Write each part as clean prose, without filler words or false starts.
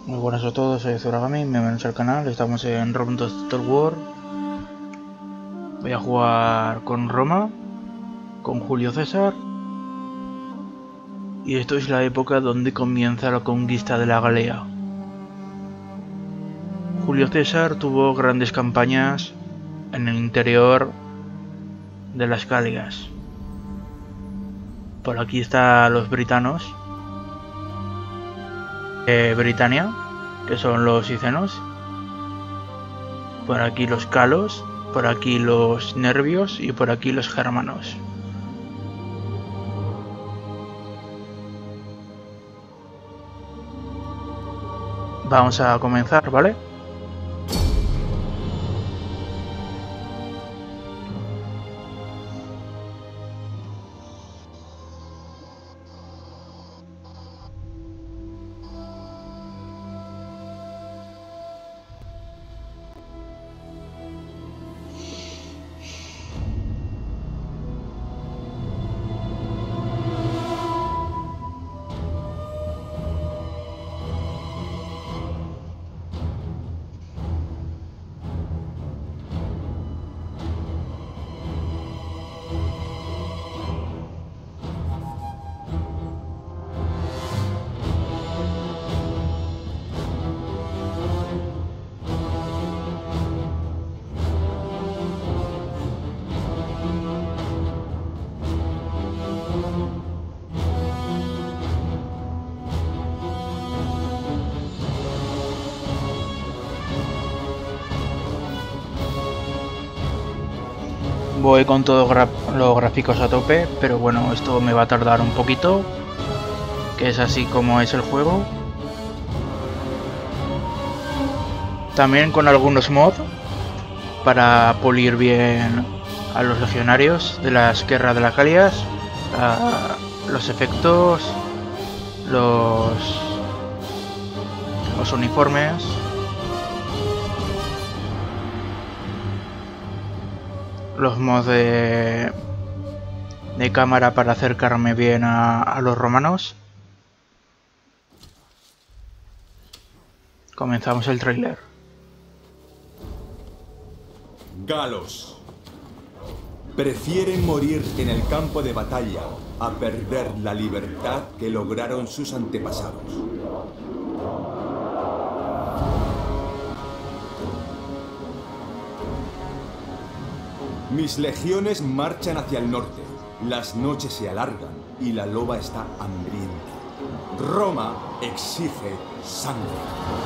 Muy buenas a todos, soy Zoragami, bienvenidos al canal, estamos en Rome Total War. Voy a jugar con Roma, con Julio César. Y esto es la época donde comienza la conquista de la Galia. Julio César tuvo grandes campañas en el interior de las Galias. Por aquí están los britanos. Britania, que son los icenos. Por aquí los calos, por aquí los nervios y por aquí los germanos. Vamos a comenzar, ¿vale? Voy con todos los gráficos a tope, pero bueno, esto me va a tardar un poquito, que es así como es el juego. También con algunos mods para pulir bien a los legionarios de las guerras de las Galias, los efectos, los uniformes. Los mods de cámara para acercarme bien a los romanos. Comenzamos el tráiler. Galos prefieren morir en el campo de batalla a perder la libertad que lograron sus antepasados. Mis legiones marchan hacia el norte. Las noches se alargan y la loba está hambrienta. Roma exige sangre.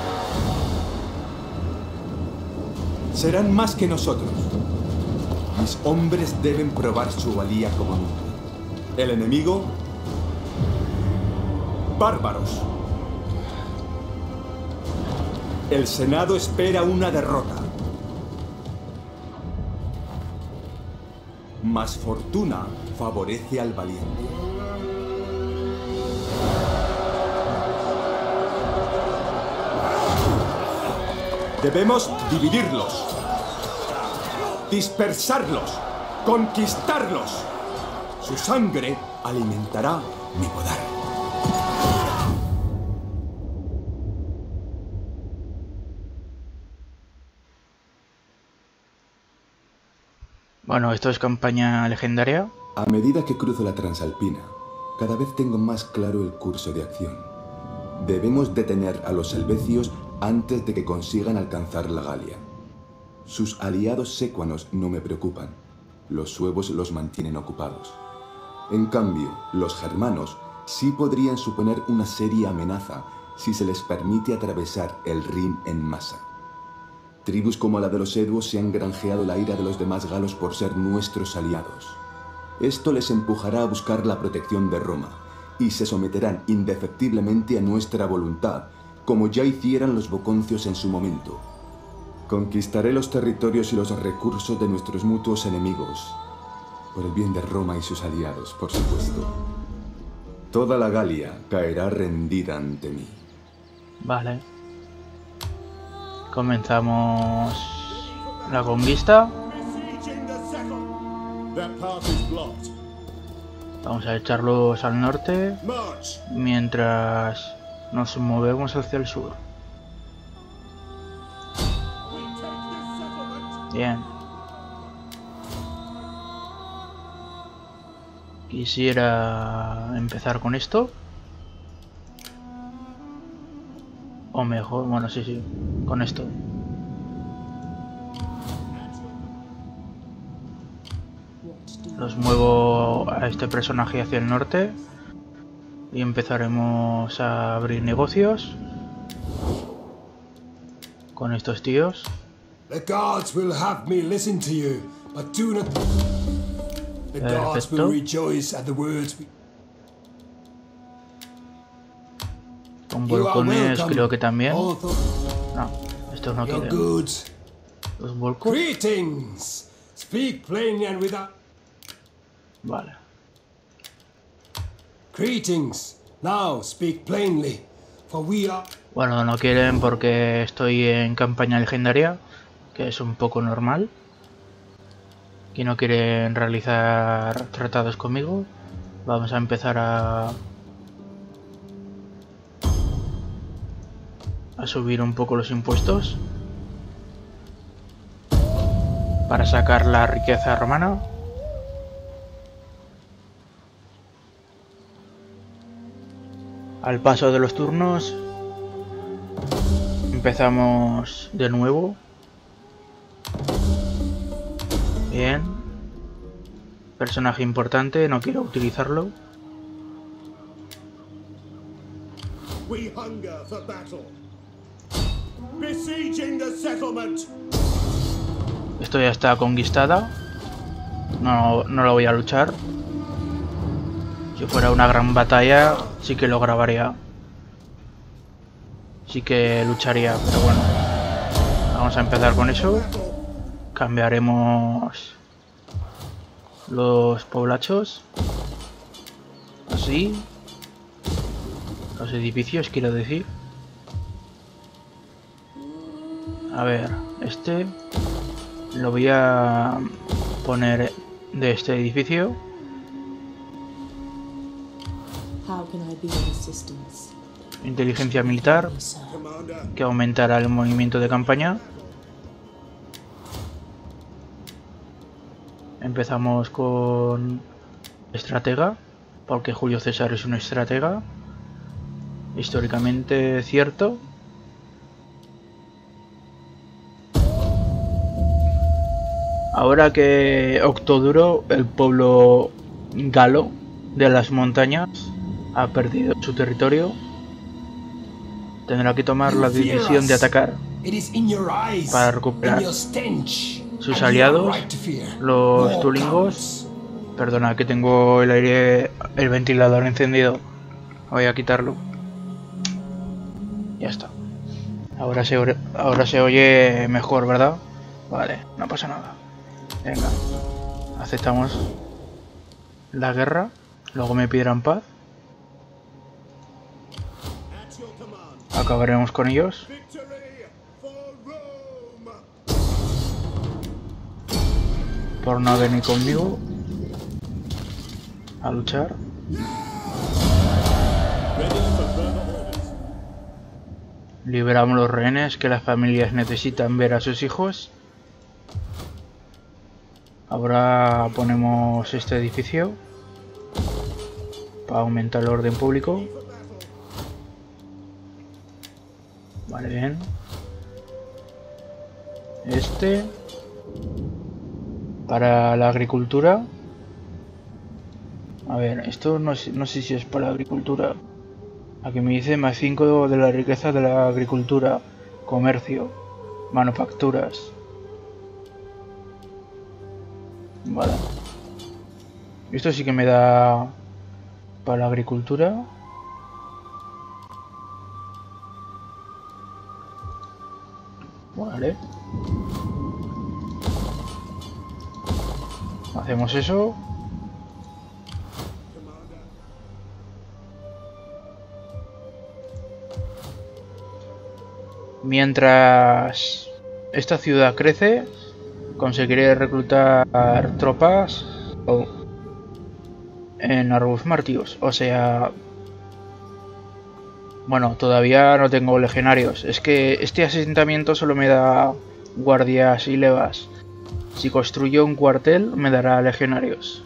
Serán más que nosotros. Mis hombres deben probar su valía como nunca. El enemigo, bárbaros. El Senado espera una derrota. Mas fortuna favorece al valiente. Debemos dividirlos, dispersarlos, conquistarlos. Su sangre alimentará mi poder. Bueno, esto es campaña legendaria. A medida que cruzo la Transalpina, cada vez tengo más claro el curso de acción. Debemos detener a los helvecios antes de que consigan alcanzar la Galia. Sus aliados sécuanos no me preocupan. Los suevos los mantienen ocupados. En cambio, los germanos sí podrían suponer una seria amenaza si se les permite atravesar el Rin en masa. Tribus como la de los Eduos se han granjeado la ira de los demás galos por ser nuestros aliados. Esto les empujará a buscar la protección de Roma, y se someterán indefectiblemente a nuestra voluntad, como ya hicieran los boconcios en su momento. Conquistaré los territorios y los recursos de nuestros mutuos enemigos, por el bien de Roma y sus aliados, por supuesto. Toda la Galia caerá rendida ante mí. Vale. Comenzamos la conquista. Vamos a echarlos al norte mientras nos movemos hacia el sur. Bien. Quisiera empezar con esto. O mejor, bueno, sí, con esto. Los muevo a este personaje hacia el norte. Y empezaremos a abrir negocios con estos tíos. The guards will have me listen to you, but do not. The guards will rejoice at the words. Con volcones creo que también. No, estos no quieren. Los volcos. Greetings. Speak plainly and without. Vale. Greetings. Now speak plainly, for we are. Bueno, no quieren porque estoy en campaña legendaria, que es un poco normal. Y no quieren realizar tratados conmigo. Vamos a empezar a subir un poco los impuestos para sacar la riqueza romana. Al paso de los turnos empezamos de nuevo. Bien. Personaje importante, no quiero utilizarlo. We hunger for battle. Besieging the settlement. Esto ya está conquistada. No lo voy a luchar. Si fuera una gran batalla, sí que lo grabaría. Sí que lucharía, pero bueno. Vamos a empezar con eso. Cambiaremos los poblachos. Así. Los edificios, quiero decir. A ver, este lo voy a poner de este edificio. Inteligencia militar, que aumentará el movimiento de campaña. Empezamos con estratega, porque Julio César es un estratega. Históricamente cierto. Ahora que Octoduro, el pueblo galo de las montañas, ha perdido su territorio, tendrá que tomar la decisión de atacar para recuperar sus aliados, los tulingos. Perdona que tengo el ventilador encendido. Voy a quitarlo. Ya está. Ahora se oye mejor, ¿verdad? Vale, no pasa nada. Venga, aceptamos la guerra. Luego me pidirán paz. Acabaremos con ellos. Por no venir conmigo a luchar. Liberamos los rehenes, que las familias necesitan ver a sus hijos. Ahora ponemos este edificio para aumentar el orden público. Vale, bien. Este para la agricultura. A ver, esto no sé si es para la agricultura. Aquí me dice más 5 de la riqueza de la agricultura, comercio, manufacturas. Vale. Esto sí que me da para la agricultura. Vale. Hacemos eso. Mientras esta ciudad crece, conseguiré reclutar tropas en Arbus Martius. O sea, bueno, todavía no tengo legionarios. Es que este asentamiento solo me da guardias y levas. Si construyo un cuartel me dará legionarios.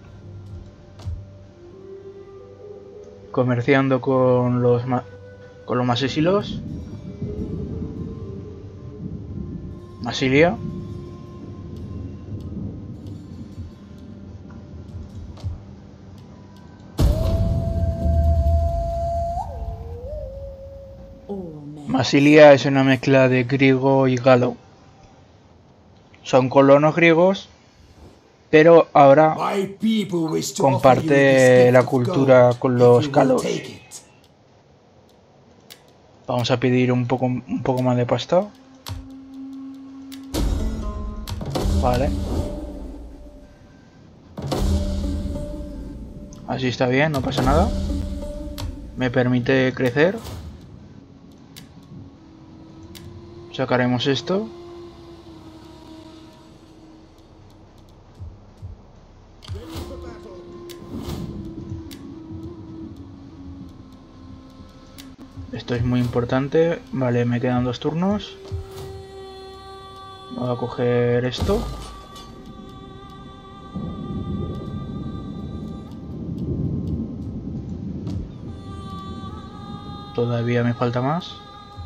Comerciando con los masisilos. Masilia. Masilia es una mezcla de griego y galo. Son colonos griegos, pero ahora comparte la cultura con los galos. Vamos a pedir un poco más de pasta. Vale. Así está bien, no pasa nada. Me permite crecer. Sacaremos esto. Esto es muy importante. Vale, me quedan 2 turnos. Voy a coger esto. Todavía me falta más.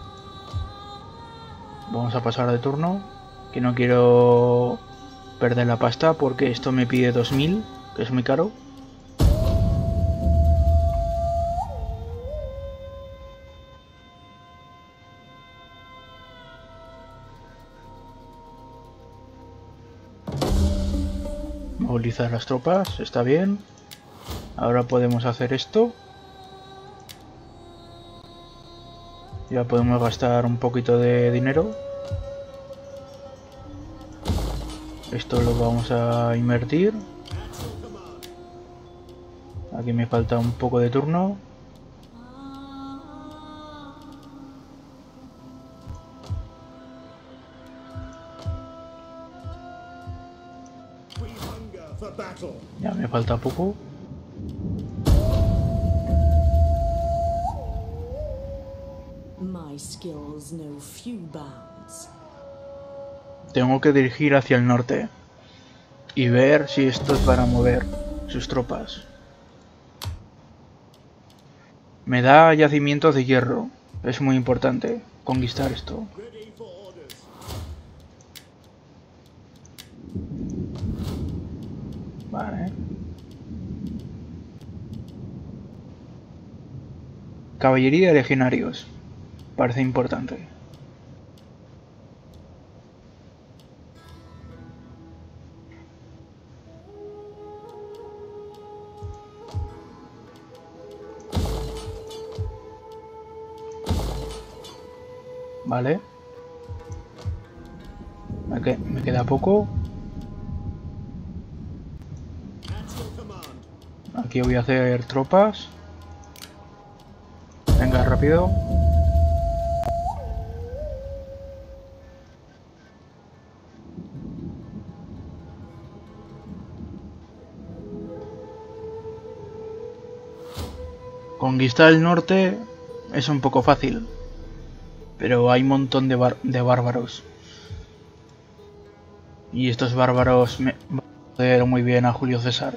Vamos a pasar de turno, que no quiero perder la pasta porque esto me pide 2000, que es muy caro. Movilizar las tropas, está bien. Ahora podemos hacer esto. Ya podemos gastar un poquito de dinero. Esto lo vamos a invertir. Aquí me falta un poco de turno. Ya me falta poco. Tengo que dirigir hacia el norte y ver si estos van a mover sus tropas. Me da yacimientos de hierro. Es muy importante conquistar esto. Vale. Caballería de legionarios. Parece importante. Vale. Me queda poco. Aquí voy a hacer tropas. Venga, rápido. Conquistar el norte es un poco fácil, pero hay un montón de bárbaros. Y estos bárbaros me van a hacer muy bien a Julio César.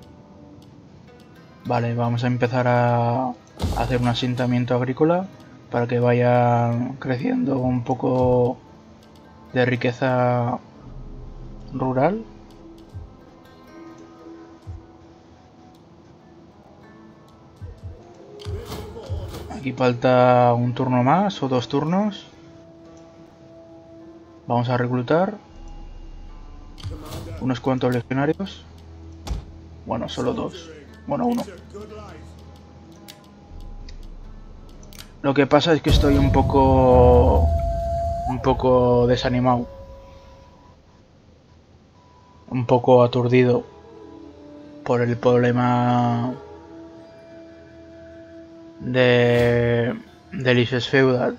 Vale, vamos a empezar a hacer un asentamiento agrícola para que vaya creciendo un poco de riqueza rural. Aquí falta un turno más o 2 turnos. Vamos a reclutar unos cuantos legionarios. Bueno, solo 2. Bueno, 1. Lo que pasa es que estoy un poco desanimado. Un poco aturdido por el problema del IFES feudal.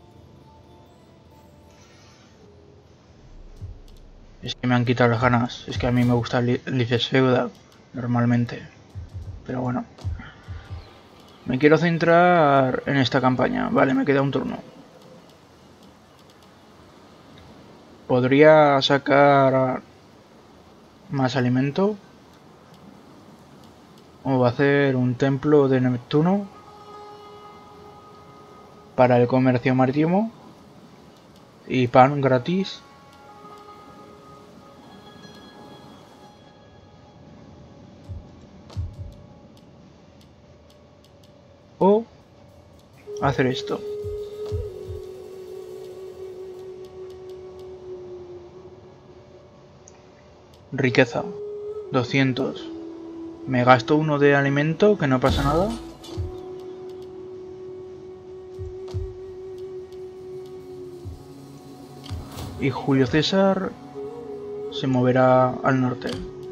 Es que me han quitado las ganas. Es que a mí me gusta el IFES feudal normalmente. Pero bueno. Me quiero centrar en esta campaña. Vale, me queda un turno. Podría sacar más alimento. O va a hacer un templo de Neptuno para el comercio marítimo. Y pan gratis. O hacer esto. Riqueza 200. Me gasto uno de alimento, que no pasa nada. Y Julio César se moverá al norte.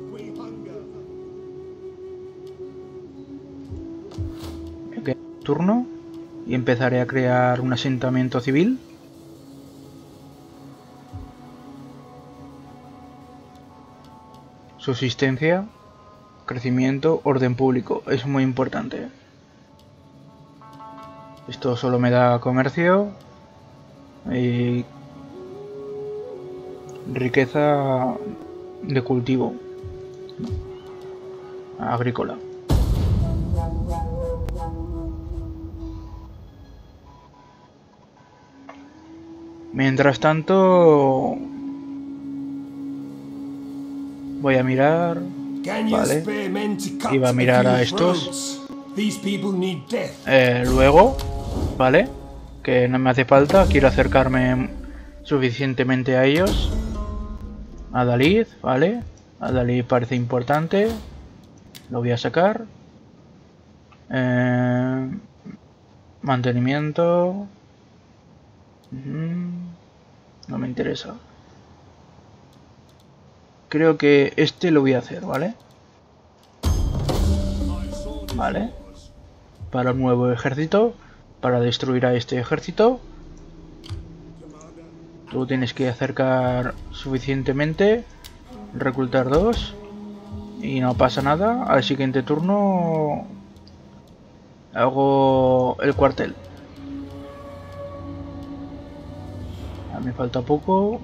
Me queda un turno y empezaré a crear un asentamiento civil. Subsistencia, crecimiento, orden público. Es muy importante. Esto solo me da comercio y riqueza de cultivo agrícola. Mientras tanto, voy a mirar. Vale. Iba a mirar a estos. Luego, vale. Que no me hace falta. Quiero acercarme suficientemente a ellos. A Dalid, vale. A Dalid parece importante. Lo voy a sacar. Mantenimiento. No me interesa. Creo que este lo voy a hacer, ¿vale? Vale. Para un nuevo ejército. Para destruir a este ejército. Tú tienes que acercar suficientemente. Reclutar 2. Y no pasa nada. Al siguiente turno hago el cuartel. Me falta poco.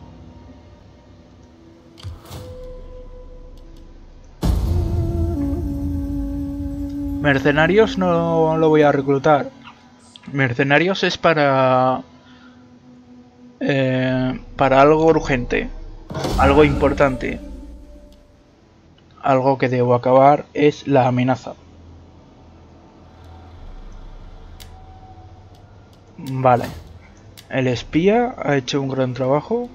Mercenarios no lo voy a reclutar. Mercenarios es para algo urgente, algo importante. Algo que debo acabar es la amenaza. Vale. El espía ha hecho un gran trabajo.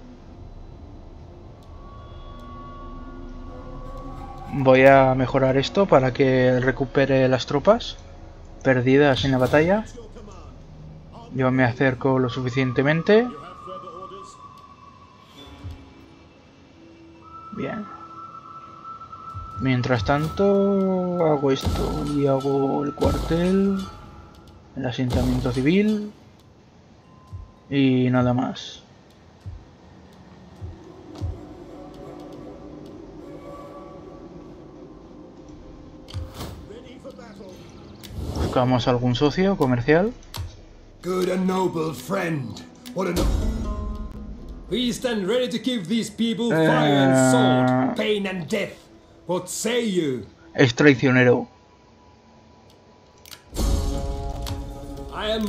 Voy a mejorar esto para que recupere las tropas perdidas en la batalla. Yo me acerco lo suficientemente. Bien. Mientras tanto hago esto y hago el cuartel, el asentamiento civil y nada más. Buscamos algún socio comercial. Good and noble friend. What a We stand ready to give these people fire and sword, pain and death. What say you? Es traicionero. I am.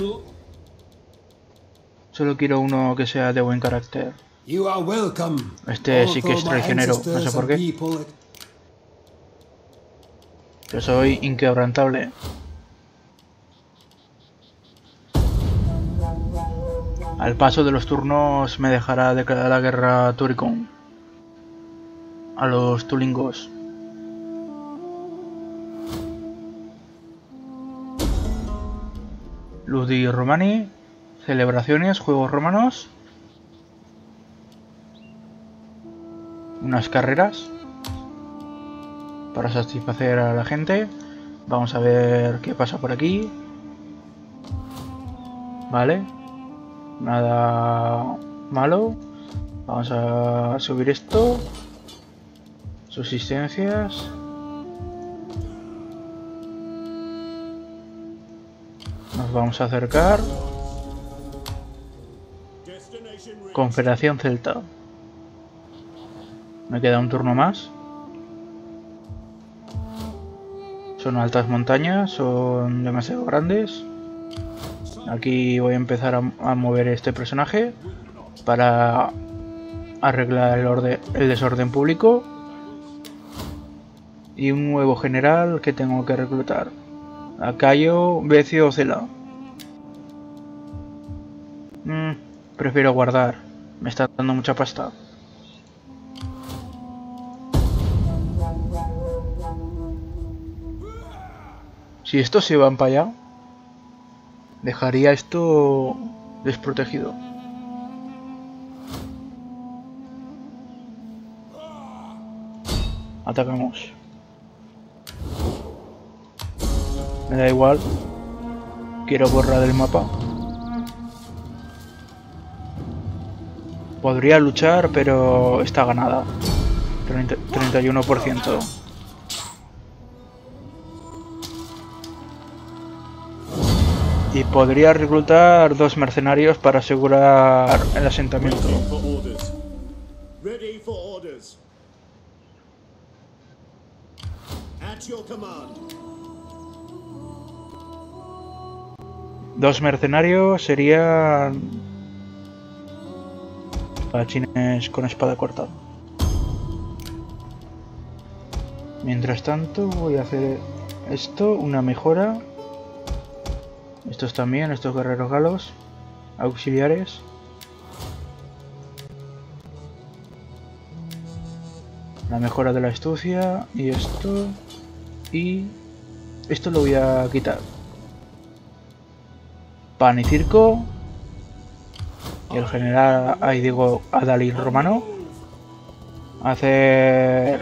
Solo quiero uno que sea de buen carácter. You are welcome. Este sí que es traicionero, no sé por qué. Yo soy inquebrantable. Al paso de los turnos me dejará declarar la guerra a Turicon. A los tulingos. Ludi Romani. Celebraciones, juegos romanos. Unas carreras. Para satisfacer a la gente. Vamos a ver qué pasa por aquí. Vale. Nada malo. Vamos a subir esto. Subsistencias. Nos vamos a acercar. Confederación Celta. Me queda un turno más. Son altas montañas, son demasiado grandes. Aquí voy a empezar a mover este personaje para arreglar el desorden público. Y un nuevo general que tengo que reclutar. Lacayo, Becio o Cela. Prefiero guardar. Me está dando mucha pasta. Si estos se van para allá, dejaría esto desprotegido. Atacamos. Me da igual. Quiero borrar del mapa. Podría luchar, pero está ganada. 31%. Y podría reclutar 2 mercenarios para asegurar el asentamiento. Dos mercenarios serían espadachines con espada corta. Mientras tanto voy a hacer esto, una mejora. Estos también, estos guerreros galos auxiliares. La mejora de la astucia y esto. Y esto lo voy a quitar. Pan y circo. Y el general, ahí digo, Adalid Romano. Hace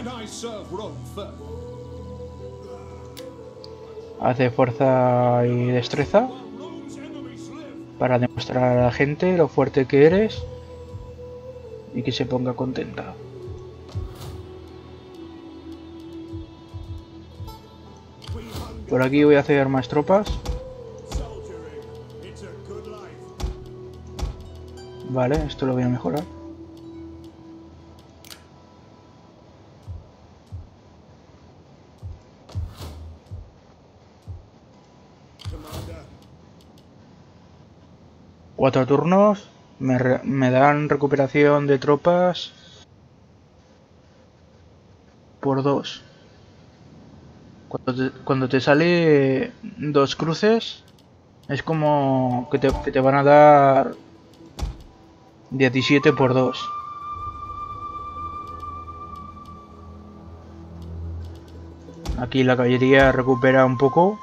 fuerza y destreza para demostrar a la gente lo fuerte que eres y que se ponga contenta. Por aquí voy a hacer más tropas. Vale, esto lo voy a mejorar. Cuatro turnos me dan recuperación de tropas por 2. Cuando te sale 2 cruces es como que te van a dar 17 por 2. Aquí la caballería recupera un poco.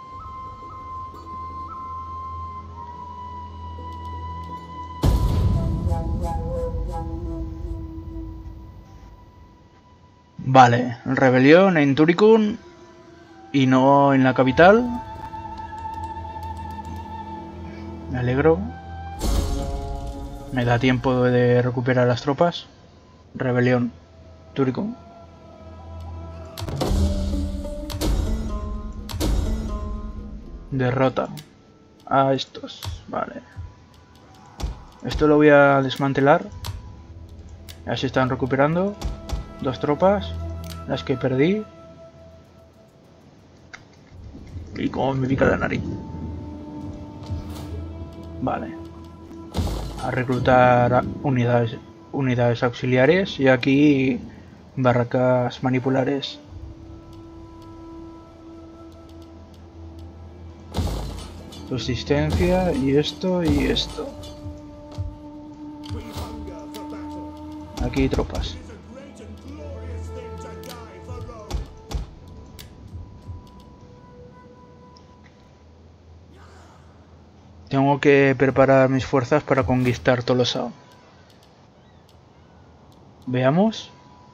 Vale, rebelión en Turicum y no en la capital. Me alegro. Me da tiempo de recuperar las tropas. Rebelión, Turicum. Derrota a estos. Vale. Esto lo voy a desmantelar. Ya se están recuperando. 2 tropas, las que perdí. Y como me pica la nariz. Vale. A reclutar unidades auxiliares y aquí barracas manipulares. Subsistencia y esto y esto. Aquí tropas. Tengo que preparar mis fuerzas para conquistar Tolosa. Veamos.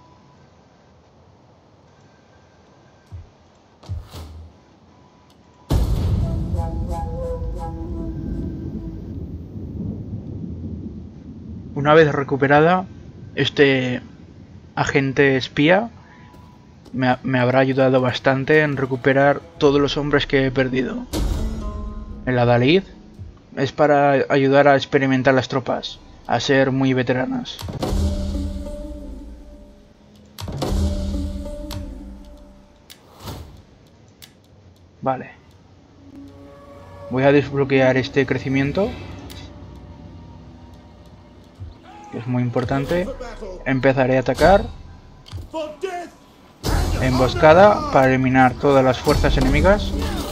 Una vez recuperada, este agente espía me habrá ayudado bastante en recuperar todos los hombres que he perdido. El Adalid es para ayudar a experimentar las tropas, a ser muy veteranas. Vale. Voy a desbloquear este crecimiento, que es muy importante. Empezaré a atacar. Emboscada para eliminar todas las fuerzas enemigas.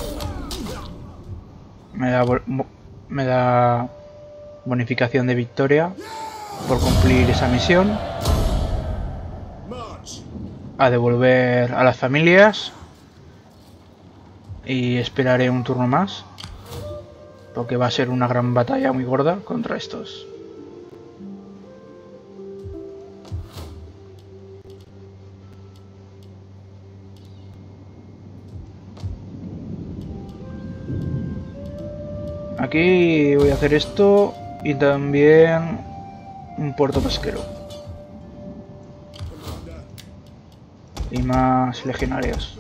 Me da bonificación de victoria por cumplir esa misión. A devolver a las familias. Y esperaré un turno más, porque va a ser una gran batalla muy gorda contra estos. Aquí voy a hacer esto y también un puerto pesquero. Y más legionarios.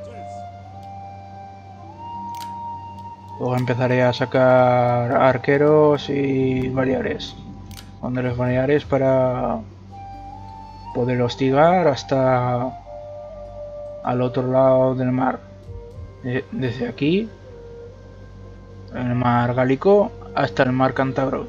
Luego empezaré a sacar arqueros y baleares. Banderos baleares para poder hostigar hasta al otro lado del mar. Desde aquí, el mar Gálico, hasta el mar Cántabro.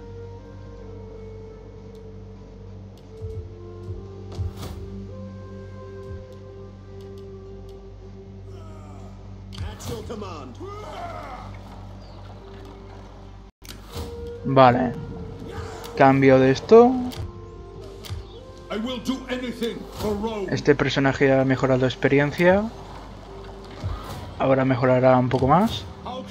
Vale. Cambio de esto. Este personaje ha mejorado experiencia. Ahora mejorará un poco más.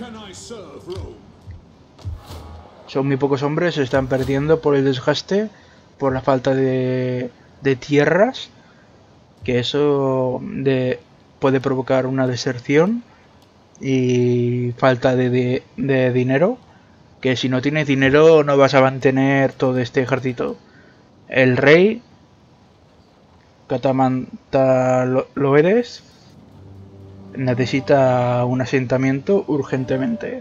Son muy pocos hombres, se están perdiendo por el desgaste, por la falta de tierras. Que eso puede provocar una deserción y falta de dinero. Que si no tienes dinero no vas a mantener todo este ejército. El rey Catamantaloedes necesita un asentamiento urgentemente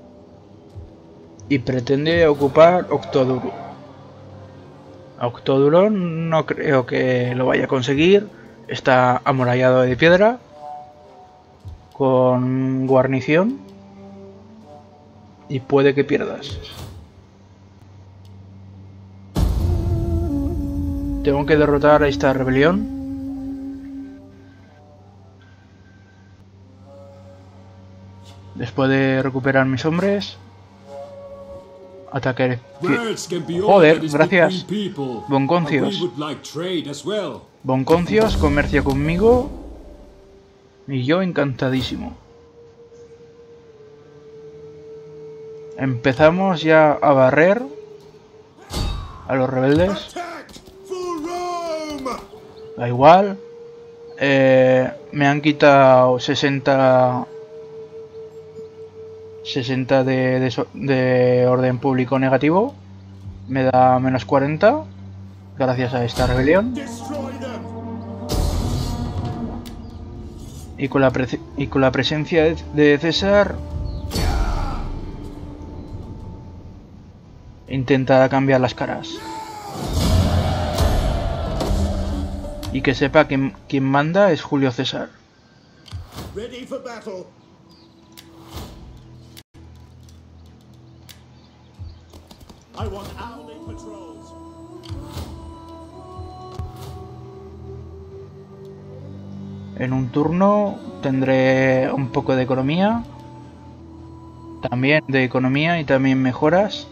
y pretende ocupar Octoduro. Octoduro no creo que lo vaya a conseguir. Está amurallado de piedra con guarnición y puede que pierdas. Tengo que derrotar a esta rebelión. Después de recuperar mis hombres, atacaré. Joder, gracias. Bonconcios. Bonconcios comercia conmigo y yo encantadísimo. Empezamos ya a barrer a los rebeldes. Da igual. Me han quitado 60 de orden público negativo. Me da menos 40 gracias a esta rebelión. Y con la presencia de César intenta cambiar las caras. Y que sepa que quien manda es Julio César. En un turno tendré un poco de economía. También de economía y también mejoras.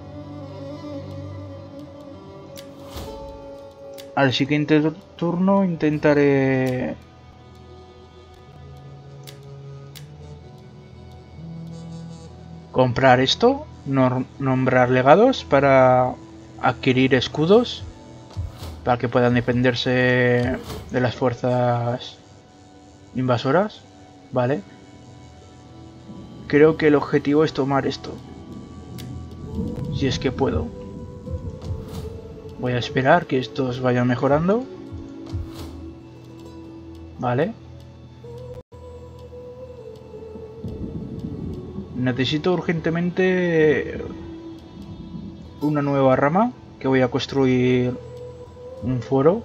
Al siguiente turno intentaré comprar esto, nombrar legados para adquirir escudos para que puedan defenderse de las fuerzas invasoras. Vale. Creo que el objetivo es tomar esto, si es que puedo. Voy a esperar que estos vayan mejorando. Vale. Necesito urgentemente una nueva rama, que voy a construir un foro.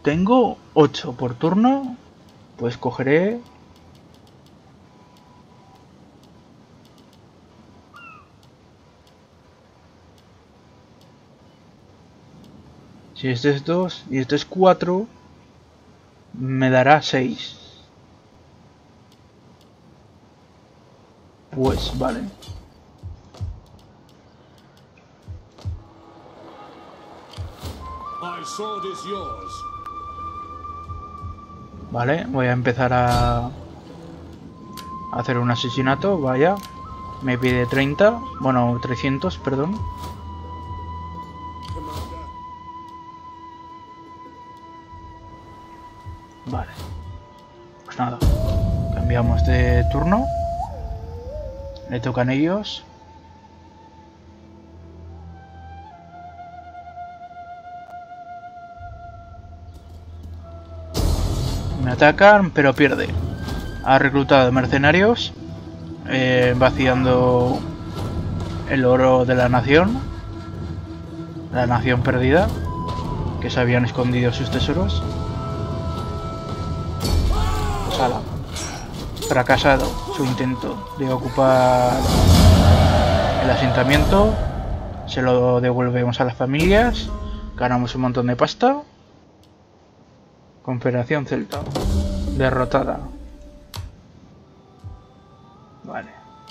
tengo 8 por turno, pues cogeré... Si este es 2 y este es 4, me dará 6. Pues vale. Vale, voy a empezar a hacer un asesinato, vaya. Me pide 30, bueno, 300, perdón. Vale. Pues nada. Cambiamos de turno. Le tocan ellos. Me atacan, pero pierde. Ha reclutado mercenarios, vaciando el oro de la nación perdida, que se habían escondido sus tesoros. Pues ala, fracasado su intento de ocupar el asentamiento. Se lo devolvemos a las familias, ganamos un montón de pasta. Confederación Celta derrotada. Vale.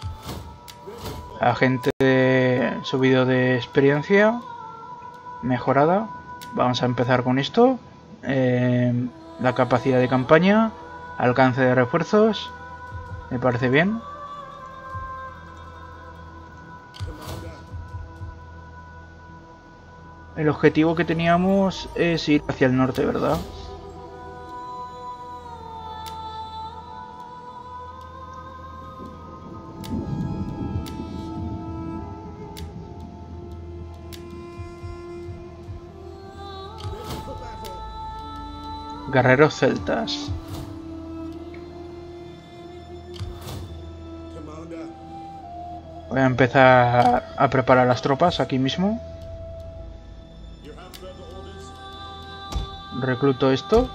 Agente subido de experiencia mejorada. Vamos a empezar con esto. La capacidad de campaña, alcance de refuerzos. Me parece bien. El objetivo que teníamos es ir hacia el norte, ¿verdad? Guerreros celtas. Voy a empezar a preparar las tropas aquí mismo. Recluto esto.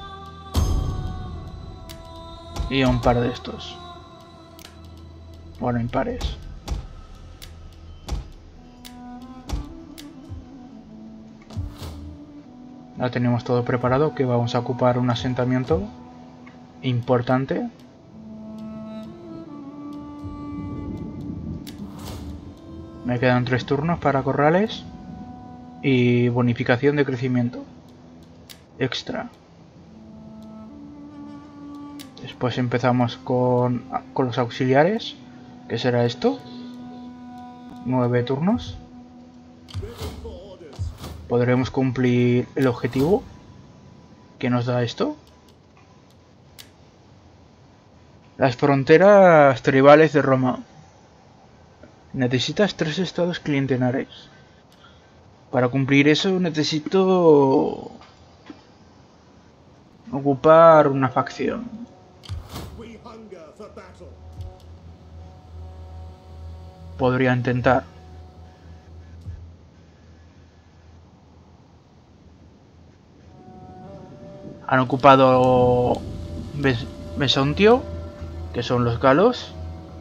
Y un par de estos. Bueno, impares. Ya tenemos todo preparado, que vamos a ocupar un asentamiento importante. Me quedan 3 turnos para corrales y bonificación de crecimiento extra. Después empezamos con los auxiliares, que será esto. 9 turnos. Podremos cumplir el objetivo que nos da esto. Las fronteras tribales de Roma. Necesitas 3 estados clientelares. Para cumplir eso necesito ocupar una facción. Podría intentar. Han ocupado Mesontio, que son los galos.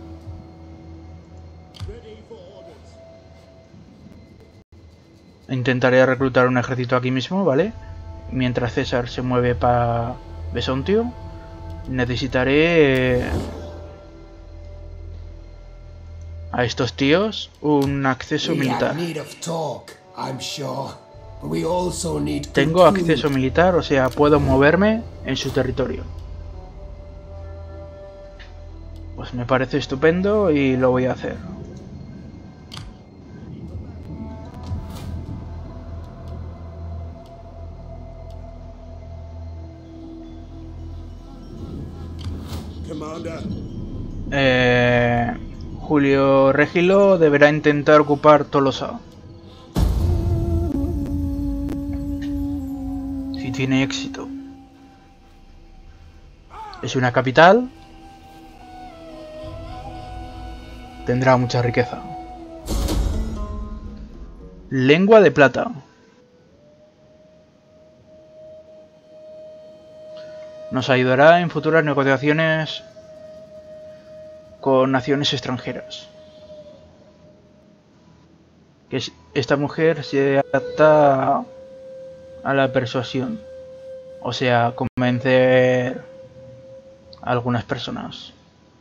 Intentaré reclutar un ejército aquí mismo, ¿vale? Mientras César se mueve para Mesontio. Necesitaré a estos tíos un acceso militar. Tengo acceso militar, o sea, puedo moverme en su territorio. Pues me parece estupendo y lo voy a hacer. Julio Regilo deberá intentar ocupar Tolosa. Si tiene éxito. Es una capital. Tendrá mucha riqueza. Lengua de plata. Nos ayudará en futuras negociaciones con naciones extranjeras. Esta mujer se adapta a la persuasión, o sea, convencer a algunas personas.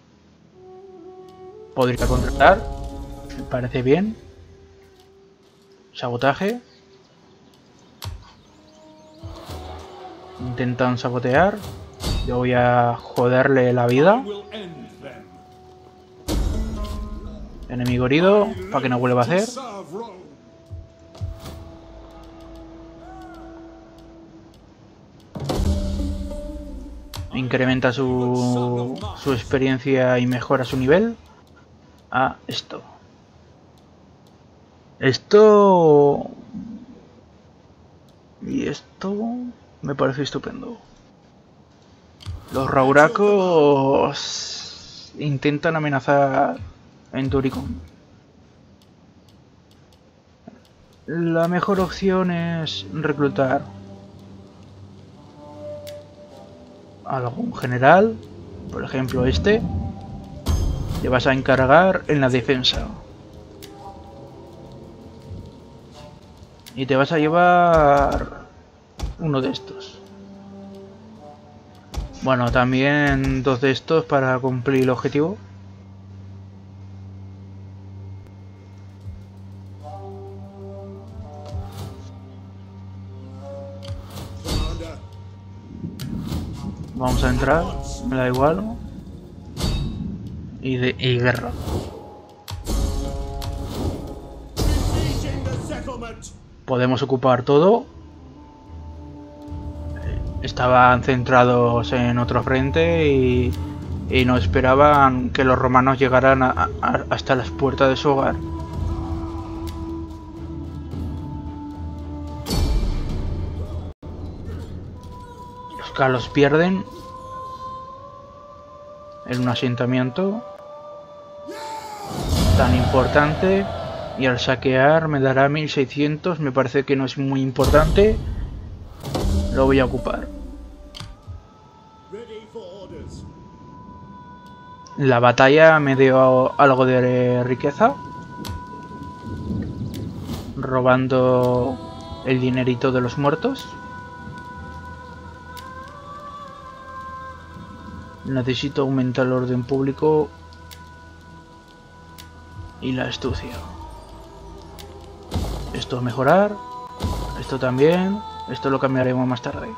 Podría contratar, me parece bien. Sabotaje. Intentan sabotear. Yo voy a joderle la vida. Enemigo herido, para que no vuelva a hacer. Incrementa su experiencia y mejora su nivel. A esto. Esto... Y esto me parece estupendo. Los Rauracos intentan amenazar en Turicum. La mejor opción es reclutar a algún general, por ejemplo este. Te vas a encargar en la defensa. Y te vas a llevar uno de estos. Bueno, también dos de estos para cumplir el objetivo. Vamos a entrar, me da igual. Y guerra. Podemos ocupar todo. Estaban centrados en otro frente y no esperaban que los romanos llegaran hasta las puertas de su hogar. Los galos pierden en un asentamiento tan importante y al saquear me dará 1600, me parece que no es muy importante, lo voy a ocupar. La batalla me dio algo de riqueza, robando el dinerito de los muertos. Necesito aumentar el orden público y la astucia. Esto mejorar, esto también, esto lo cambiaremos más tarde.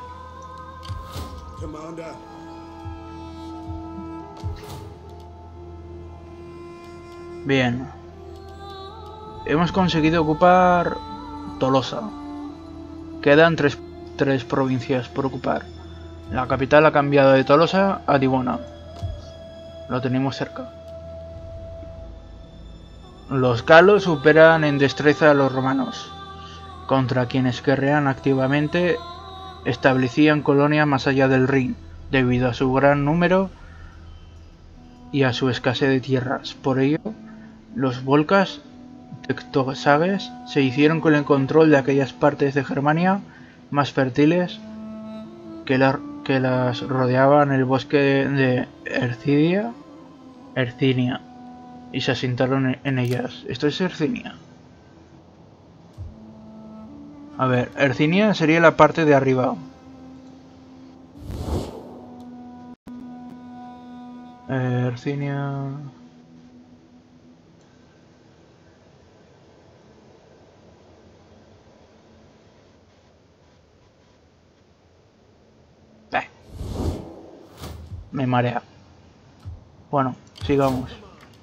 Bien, hemos conseguido ocupar Tolosa. Quedan tres provincias por ocupar. La capital ha cambiado de Tolosa a Divona. Lo tenemos cerca. Los galos superan en destreza a los romanos, contra quienes guerrean activamente. Establecían colonias más allá del Rin, debido a su gran número y a su escasez de tierras. Por ello, los volcas tectosages se hicieron con el control de aquellas partes de Germania más fértiles que las rodeaban el bosque de Ercinia, y se asentaron en ellas. ¿Esto es Ercinia? A ver, Ercinia sería la parte de arriba. Ercinia... Me marea. Bueno, sigamos.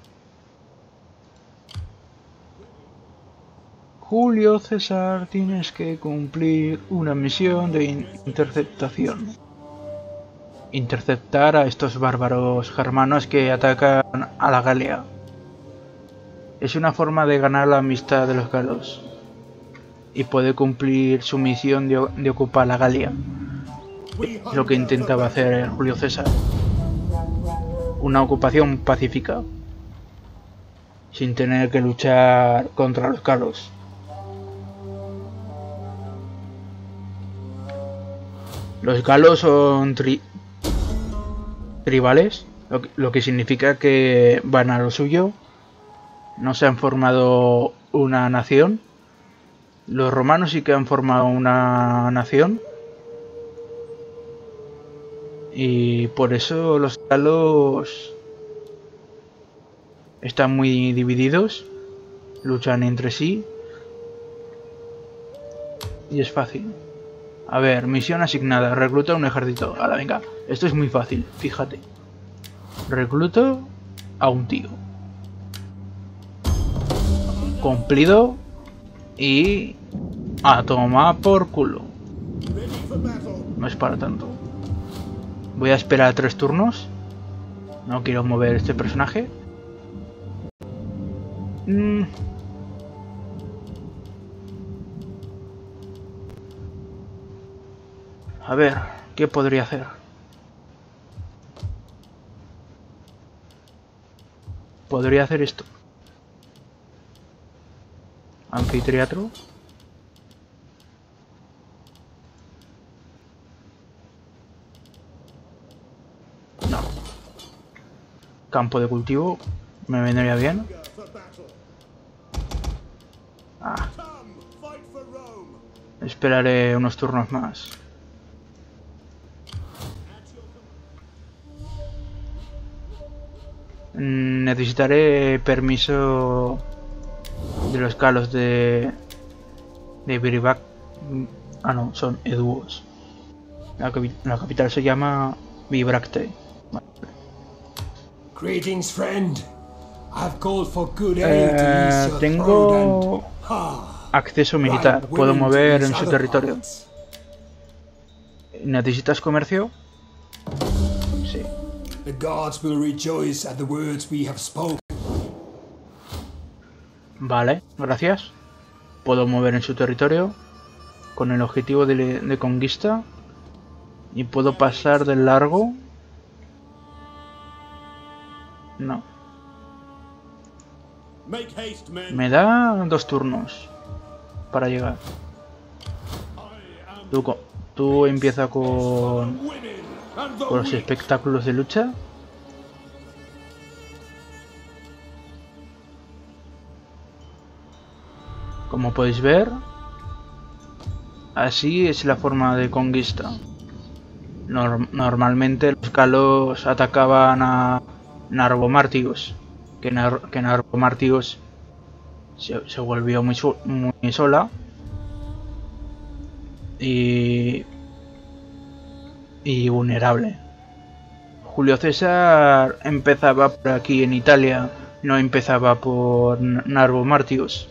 Julio César, tienes que cumplir una misión de interceptación. Interceptar a estos bárbaros germanos que atacan a la Galia. Es una forma de ganar la amistad de los galos. Y puede cumplir su misión de ocupar la Galia. Es lo que intentaba hacer Julio César. Una ocupación pacífica, sin tener que luchar contra los galos. Los galos son tribales, lo que significa que van a lo suyo. No se han formado una nación. Los romanos sí que han formado una nación. Y por eso los galos están muy divididos. Luchan entre sí. Y es fácil. A ver, misión asignada. Recluta un ejército. Ahora, venga. Esto es muy fácil, fíjate. Recluto a un tío. Cumplido. Y... a tomar por culo. No es para tanto. Voy a esperar 3 turnos. No quiero mover este personaje. A ver, ¿qué podría hacer? Podría hacer esto. Anfiteatro. No. Campo de cultivo. Me vendría bien. Ah. Esperaré unos turnos más. Necesitaré permiso de los galos de Biribac. Ah, no, son Eduos. La capital se llama Bibracte. Greetings, friend. I've called for good aid to ease your tengo acceso militar. Puedo mover en su territorio. ¿Necesitas comercio? Sí. The gods will rejoice at the words we have spoken. Vale, gracias. Puedo mover en su territorio con el objetivo de conquista. Y puedo pasar de largo. No. Me da 2 turnos para llegar. Tú empieza con los espectáculos de lucha. Como podéis ver, así es la forma de conquista. Normalmente los galos atacaban a Narbomartius, que Narbomartius se volvió muy sola y vulnerable. Julio César empezaba por aquí en Italia, no empezaba por Narbomartius.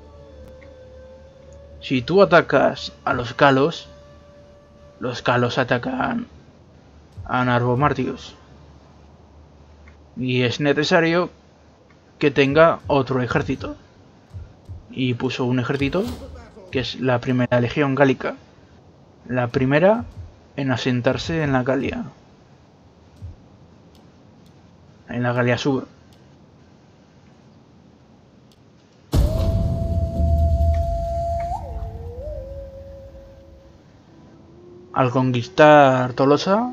Si tú atacas a los galos atacan a Narbomartius. Y es necesario que tenga otro ejército. Y puso un ejército que es la primera legión gálica. La primera en asentarse en la Galia. En la Galia Sur. Al conquistar Tolosa,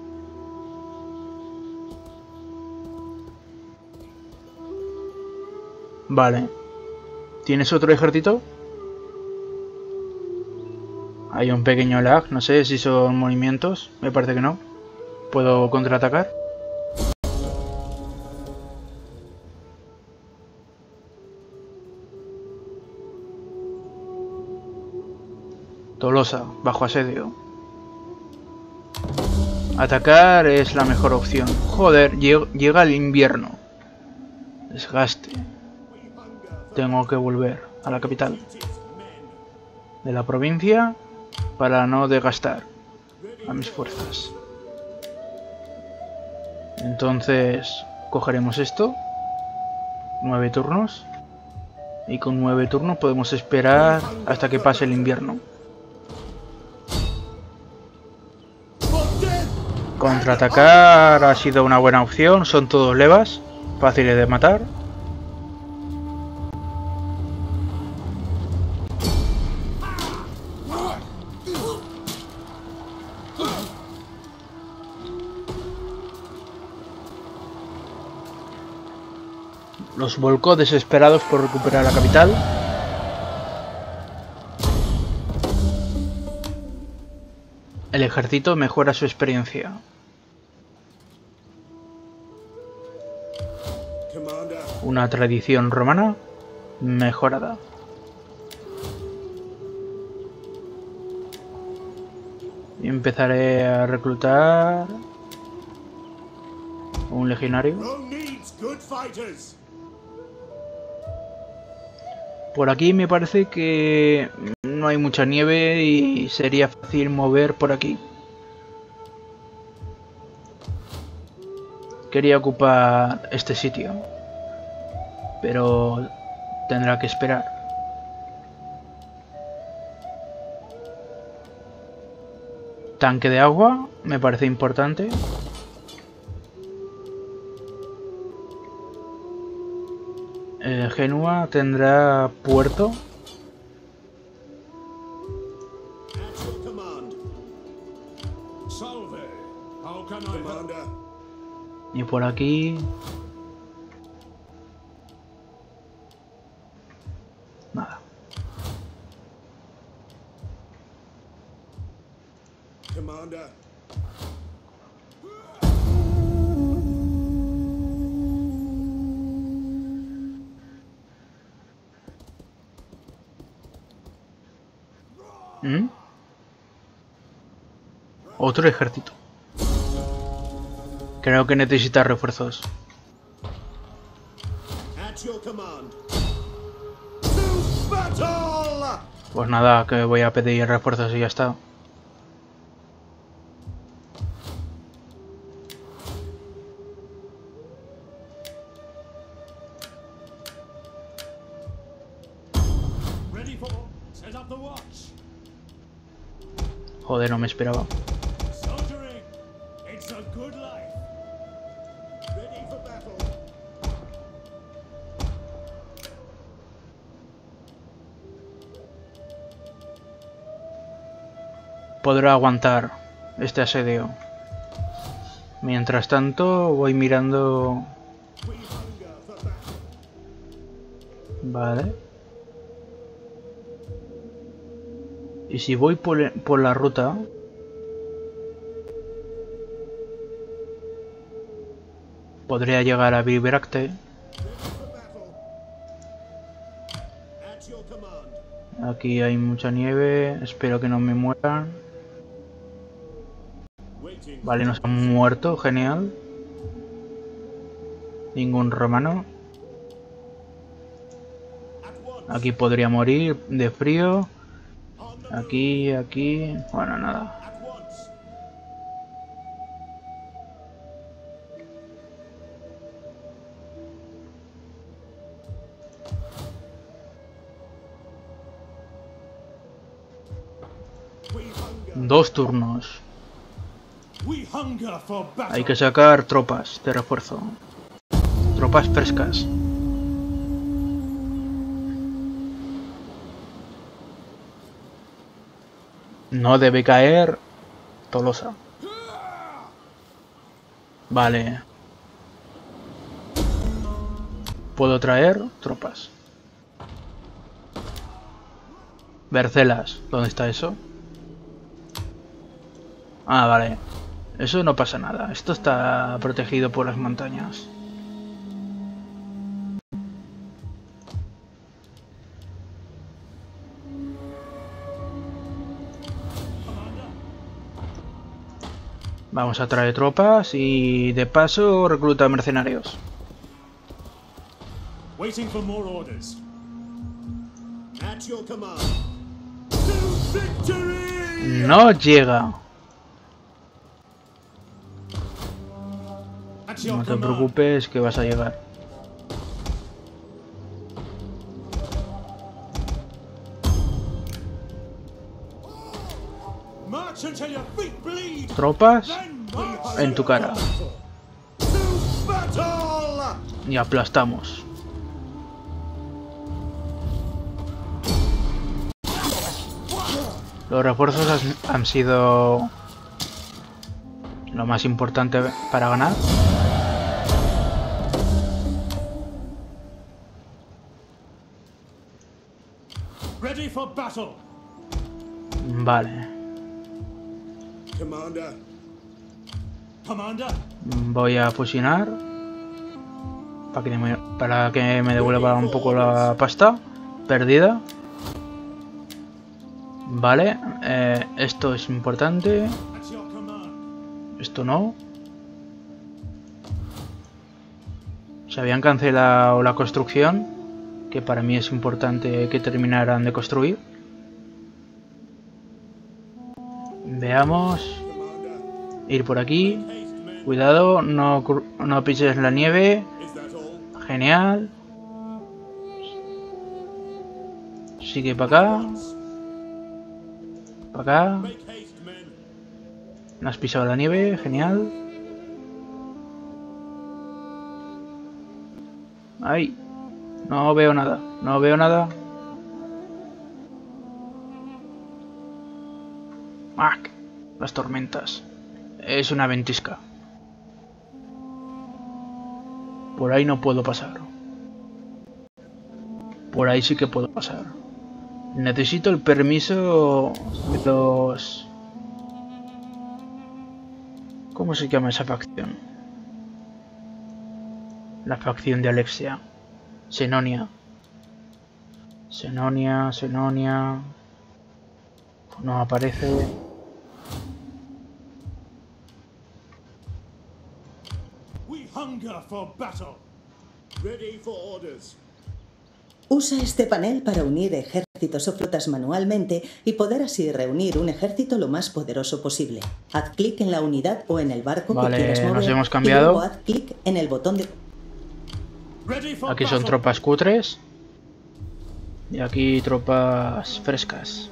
vale. ¿Tienes otro ejército? Hay un pequeño lag, no sé si son movimientos, me parece que no. ¿Puedo contraatacar? Tolosa, bajo asedio. Atacar es la mejor opción. Joder, llega el invierno. Desgaste. Tengo que volver a la capital de la provincia para no desgastar a mis fuerzas. Entonces cogeremos esto. 9 turnos. Y con 9 turnos podemos esperar hasta que pase el invierno. Contraatacar ha sido una buena opción. Son todos levas, fáciles de matar. Los volcó desesperados por recuperar la capital. El ejército mejora su experiencia. Una tradición romana mejorada. Y empezaré a reclutar un legionario. Por aquí me parece que no hay mucha nieve y sería fácil mover por aquí. Quería ocupar este sitio, pero tendrá que esperar. Tanque de agua, me parece importante. Genua tendrá puerto. Y por aquí... nada. Otro ejército. Creo que necesita refuerzos. Pues nada, que voy a pedir refuerzos y ya está. Joder, no me esperaba. Podrá aguantar este asedio. Mientras tanto voy mirando... Vale. Y si voy por la ruta... podría llegar a Bibracte. Aquí hay mucha nieve. Espero que no me mueran. Vale, nos han muerto. Genial. Ningún romano. Aquí podría morir de frío. Aquí, aquí... bueno, nada. Dos turnos. Hay que sacar tropas de refuerzo. Tropas frescas. No debe caer Tolosa. Vale. Puedo traer tropas. Vercelas. ¿Dónde está eso? Ah, vale. Eso no pasa nada. Esto está protegido por las montañas. Vamos a traer tropas y de paso recluta mercenarios. No llega. No te preocupes que vas a llegar. Tropas en tu cara. Y aplastamos. Los refuerzos han sido lo más importante para ganar. Ready for battle. Vale. Commander. Commander. Voy a fusionar para que me devuelva un poco la pasta perdida. Vale, esto es importante. At your command. Esto no. Se habían cancelado la construcción, que para mí es importante que terminaran de construir. Veamos. Ir por aquí. Cuidado, no pises la nieve. Is that all? Genial. Sigue para acá. Para acá. Make haste, men. No has pisado la nieve. Genial. Ay. No veo nada. No veo nada. ¡Mac! Las tormentas. Es una ventisca. Por ahí no puedo pasar. Por ahí sí que puedo pasar. Necesito el permiso de los... ¿Cómo se llama esa facción? La facción de Alexia. Senonia. Senonia. No aparece. We hunger for battle. Ready for orders. Usa este panel para unir ejércitos o flotas manualmente y poder así reunir un ejército lo más poderoso posible. Haz clic en la unidad o en el barco Vale, que quieras mover. nos hemos cambiado. Y luego haz clic en el botón de... Ready for Aquí son battle. tropas cutres. Y aquí tropas frescas.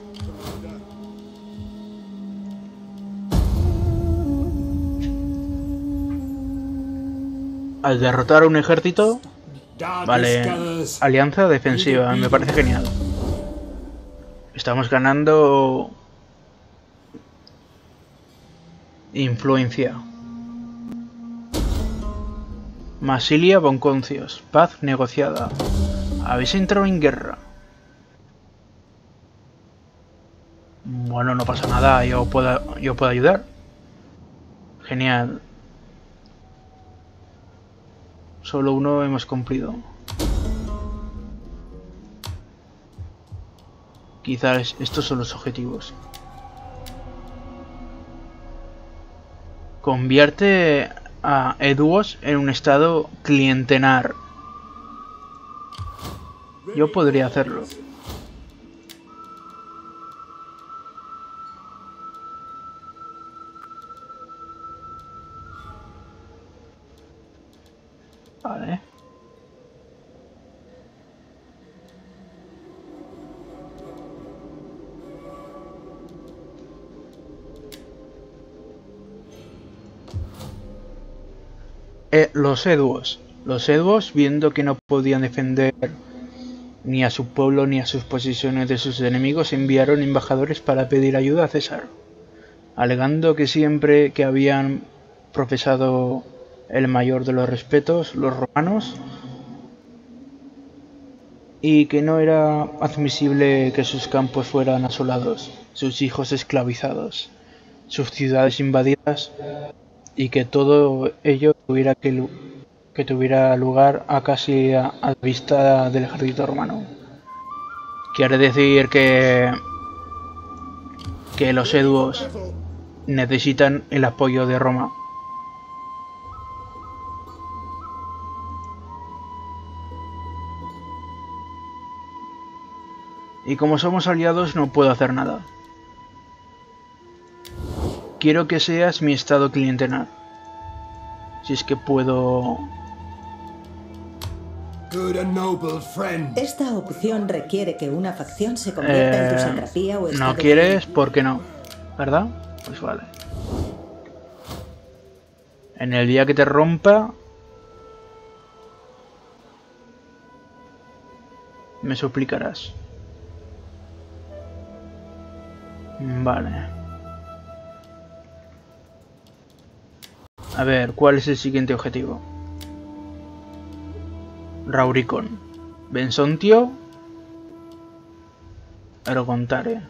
Al derrotar a un ejército, Darkness vale, gathers. alianza defensiva, me parece genial. Estamos ganando influencia. Masilia Bonconcios, paz negociada. Habéis entrado en guerra. Bueno, no pasa nada, yo puedo ayudar. Genial. Solo uno hemos cumplido. Quizás estos son los objetivos. Convierte a Eduos en un estado clientelar. Yo podría hacerlo. Vale. Los Eduos, viendo que no podían defender ni a su pueblo ni a sus posiciones de sus enemigos, enviaron embajadores para pedir ayuda a César, alegando que siempre que habían profesado el mayor de los respetos, los romanos, y que no era admisible que sus campos fueran asolados, sus hijos esclavizados, sus ciudades invadidas, y que todo ello tuviera lugar a casi a la vista del ejército romano. Quiere decir que los Eduos necesitan el apoyo de Roma. Y como somos aliados no puedo hacer nada. Quiero que seas mi estado clientelar. Si es que puedo... Good and noble friend. Esta opción requiere que una facción se convierta en tu satrapía o estado No quieres, ¿por qué no? ¿Verdad? Pues vale. En el día que te rompa... me suplicarás. Vale. A ver, ¿cuál es el siguiente objetivo? Rauricon. Bensontio. Aerocontare.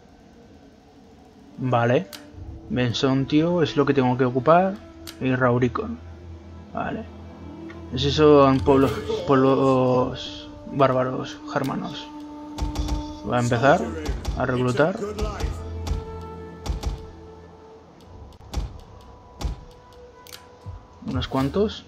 Vale. Bensontio es lo que tengo que ocupar. Y Rauricon. Vale. Esos son pueblos bárbaros germanos. Voy a empezar a reclutar. Unos cuantos.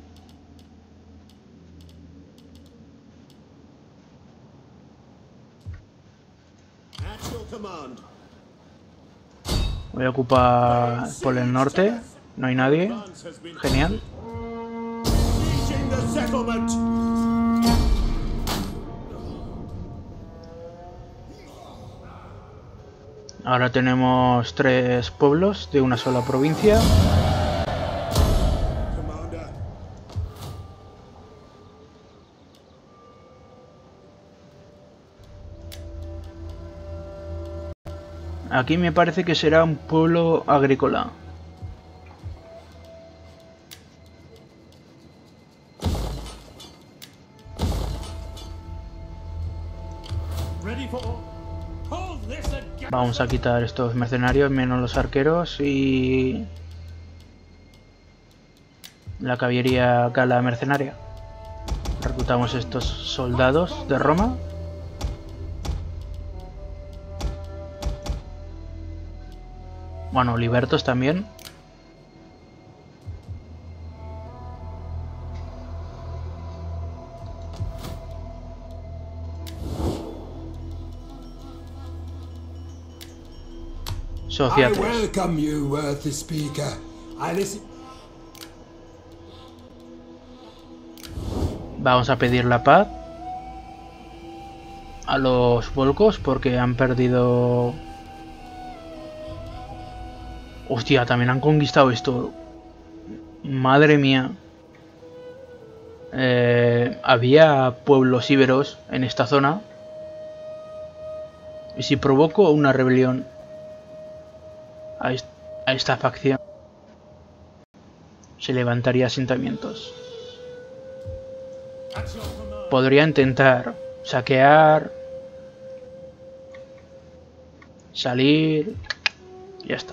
Voy a ocupar por el norte. No hay nadie. Genial. Ahora tenemos 3 pueblos de una sola provincia. Aquí me parece que será un pueblo agrícola. Vamos a quitar estos mercenarios, menos los arqueros y la caballería gala mercenaria. Reclutamos estos soldados de Roma. Bueno, libertos también. Sociates. Vamos a pedir la paz a los volcos porque han perdido... Hostia, también han conquistado esto. Madre mía. Había pueblos íberos en esta zona. Y si provoco una rebelión a esta facción, se levantaría asentamientos. Podría intentar saquear, salir, y ya está.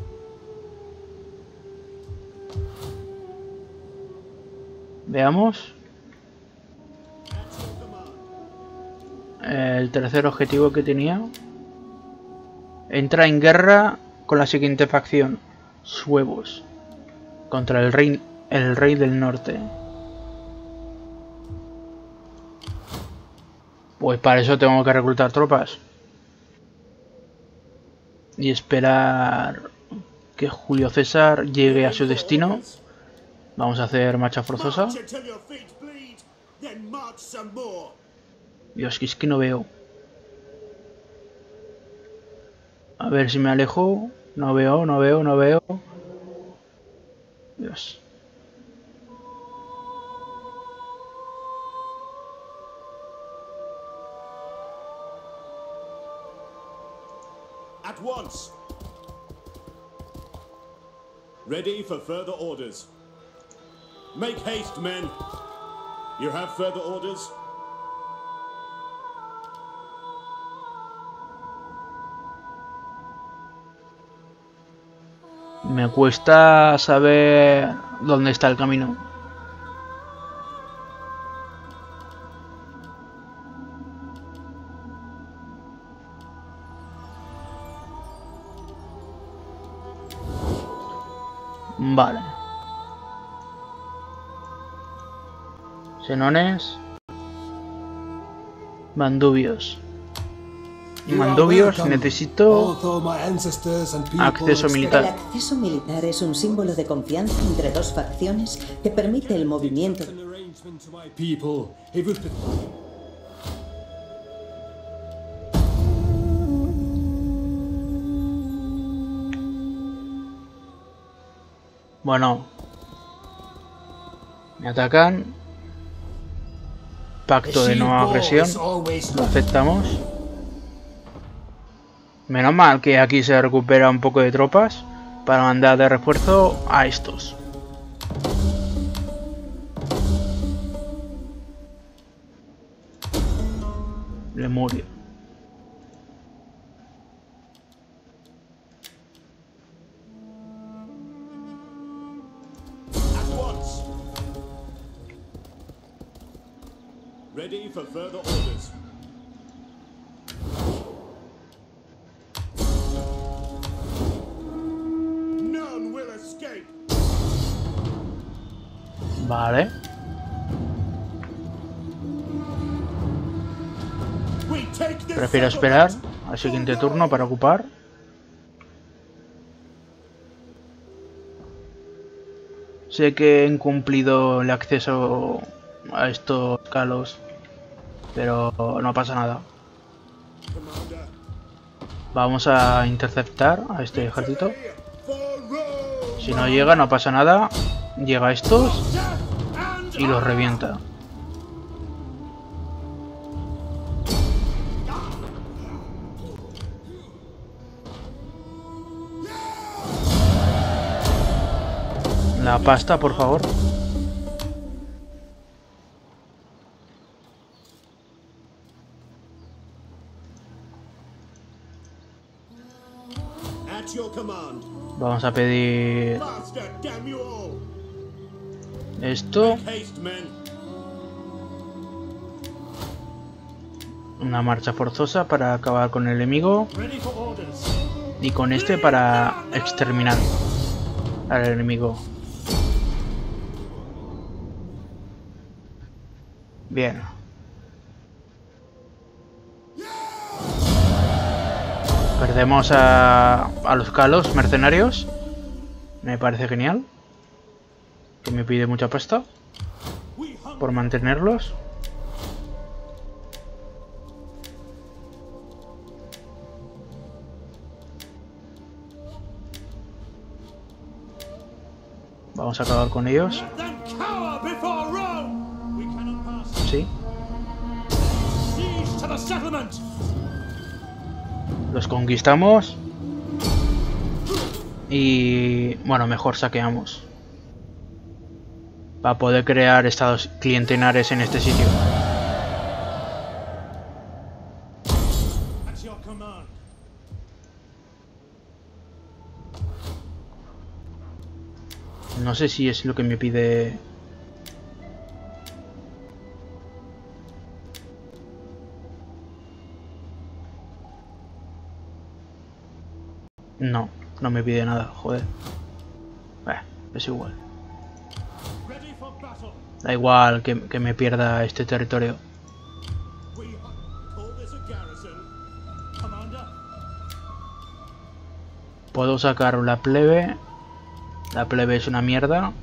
Veamos. El tercer objetivo que tenía. Entra en guerra con la siguiente facción. Suevos. Contra el rey del norte. Pues para eso tengo que reclutar tropas. Y esperar que Julio César llegue a su destino. Vamos a hacer marcha forzosa. Dios, que es que no veo. A ver si me alejo. No veo, no veo, no veo. Dios. At once. Ready for further orders. Make haste, men. You have further orders? Me cuesta saber dónde está el camino. Vale. Senones. Mandubios. Mandubios, necesito acceso militar. El acceso militar es un símbolo de confianza entre dos facciones que permite el movimiento. Bueno, me atacan. Pacto de no agresión. Lo aceptamos. Menos mal que aquí se recupera un poco de tropas para mandar de refuerzo a estos. Lemurio. Ready for further orders. None will escape. Vale. We take this Prefiero esperar al siguiente turno para ocupar. Sé que he incumplido el acceso a estos calos, pero no pasa nada. Commander. Vamos a interceptar a este ejército. For Rome. Si no llega, no pasa nada. Llega a estos Death and y los revienta. La pasta, por favor. At your command. Vamos a pedir Faster, damn you all. esto. Haste, men. Una marcha forzosa para acabar con el enemigo. Ready for orders. Y con este para exterminar al enemigo. Bien. Perdemos a los calos mercenarios. Me parece genial. Que me pide mucha pasta We hunt. por mantenerlos. Vamos a acabar con ellos. Let them cower before Rome. We cannot pass. Sí. Siege to the settlement. Los conquistamos. Y bueno, mejor saqueamos. Para poder crear estados clientelares en este sitio. At your command. No sé si es lo que me pide. No, no me pide nada, joder. Es igual. Ready for battle. Da igual que me pierda este territorio. We hunt. Call this a garrison. Commander. Puedo sacar la plebe. La plebe es una mierda.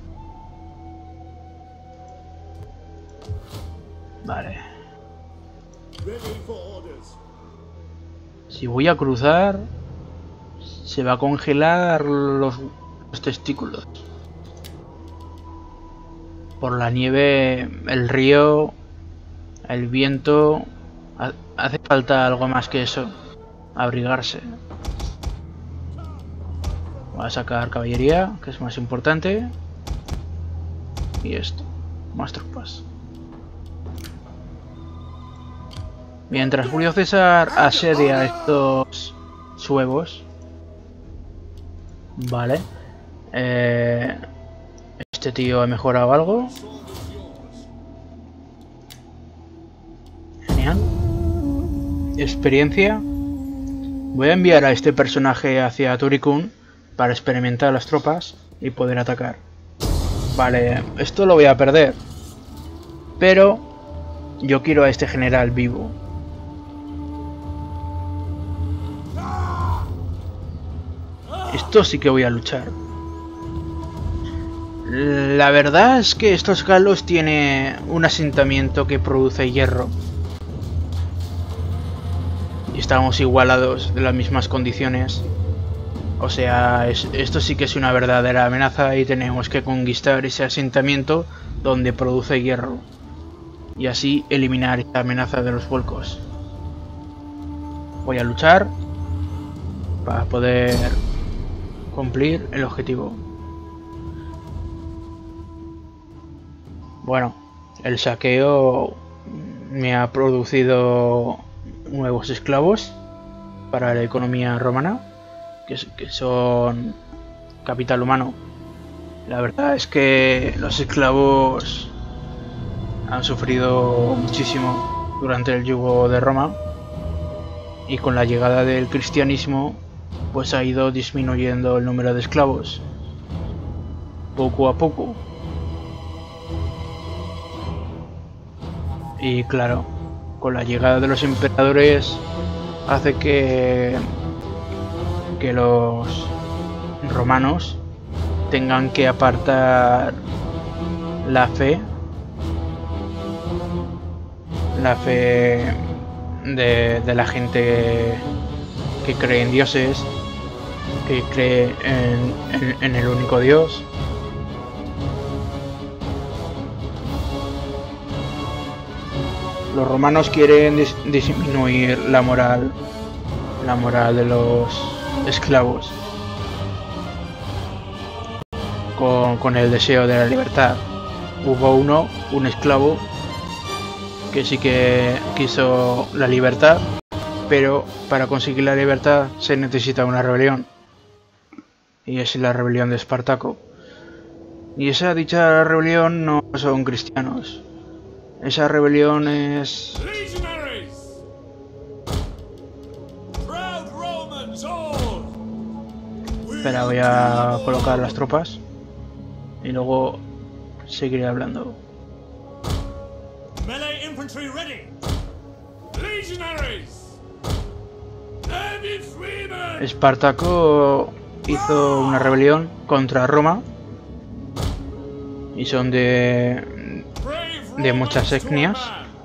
Vale. Ready for orders. Si voy a cruzar, se va a congelar los testículos. Por la nieve, el río, el viento. Hace falta algo más que eso. Abrigarse. Voy a sacar caballería, que es más importante. Y esto. Más tropas. Mientras Julio César asedia a estos suevos. Vale. Este tío ha mejorado algo. Genial. Experiencia. Voy a enviar a este personaje hacia Turicum para experimentar las tropas y poder atacar. Vale, esto lo voy a perder. Pero yo quiero a este general vivo. Esto sí que voy a luchar. La verdad es que estos galos tienen un asentamiento que produce hierro. Y estamos igualados de las mismas condiciones. O sea, esto sí que es una verdadera amenaza y tenemos que conquistar ese asentamiento donde produce hierro. Y así eliminar esta amenaza de los vuelcos. Voy a luchar para poder cumplir el objetivo. Bueno, el saqueo me ha producido nuevos esclavos para la economía romana, que son capital humano. La verdad es que los esclavos han sufrido muchísimo durante el yugo de Roma, y con la llegada del cristianismo pues ha ido disminuyendo el número de esclavos poco a poco. Y claro, con la llegada de los emperadores hace que los romanos tengan que apartar la fe de la gente que cree en dioses, que cree en el único Dios. Los romanos quieren disminuir la moral de los esclavos con el deseo de la libertad. Hubo un esclavo que sí que quiso la libertad, pero para conseguir la libertad se necesita una rebelión, y es la rebelión de Espartaco. Y esa dicha rebelión no son cristianos, esa rebelión es... Espera, voy a colocar las tropas y luego seguiré hablando. Espartaco hizo una rebelión contra Roma y son de muchas etnias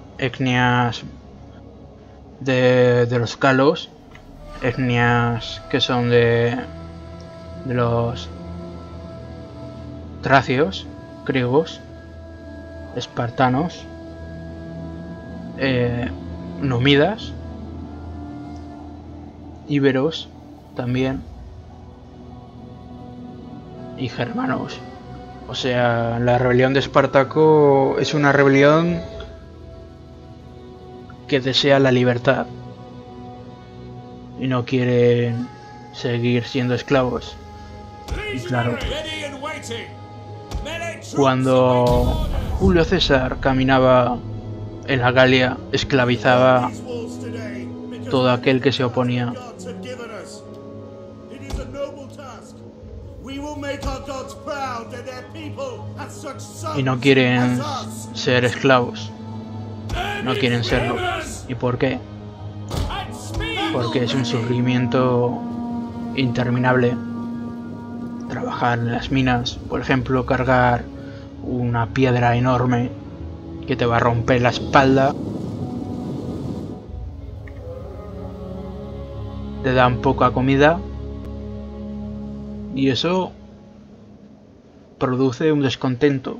de los galos, etnias que son de los tracios, griegos, espartanos, númidas, íberos también, y germanos. O sea, la rebelión de Espartaco es una rebelión que desea la libertad y no quieren seguir siendo esclavos. Y claro, cuando Julio César caminaba en la Galia, esclavizaba todo aquel que se oponía. Y no quieren ser esclavos, no quieren serlo. ¿Y por qué? Porque es un sufrimiento interminable. Trabajar en las minas, por ejemplo, cargar una piedra enorme que te va a romper la espalda. Te dan poca comida y eso produce un descontento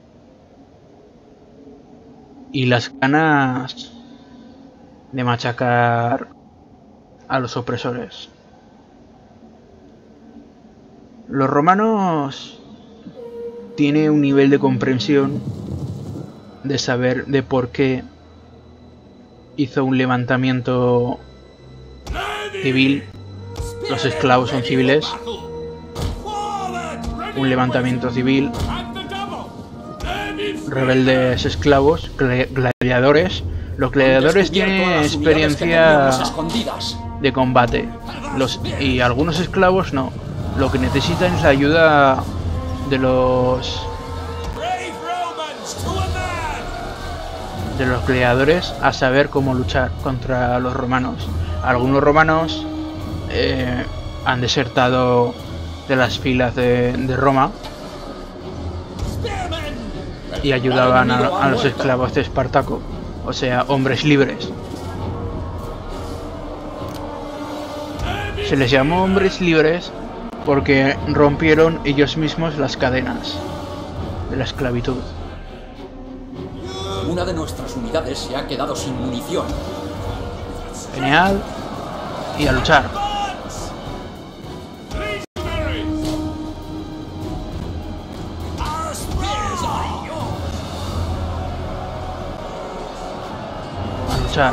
y las ganas de machacar a los opresores. Los romanos tienen un nivel de comprensión, de saber de por qué hizo un levantamiento civil. Los esclavos son civiles. Un levantamiento civil. Rebeldes esclavos, gladiadores. Los gladiadores tienen experiencia de combate. Y algunos esclavos no. Lo que necesitan es la ayuda de los gladiadores a saber cómo luchar contra los romanos. Algunos romanos han desertado de las filas de Roma y ayudaban a los esclavos de Espartaco, o sea, hombres libres. Se les llamó hombres libres porque rompieron ellos mismos las cadenas de la esclavitud. Una de nuestras unidades se ha quedado sin munición. Genial. Y a luchar. A luchar.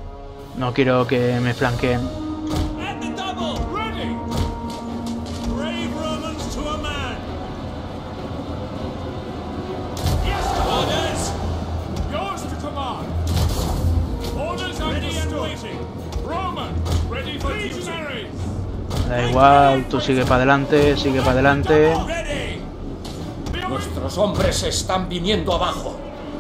No quiero que me flanqueen. igual, tú sigue para adelante, sigue para adelante. Nuestros hombres están viniendo abajo.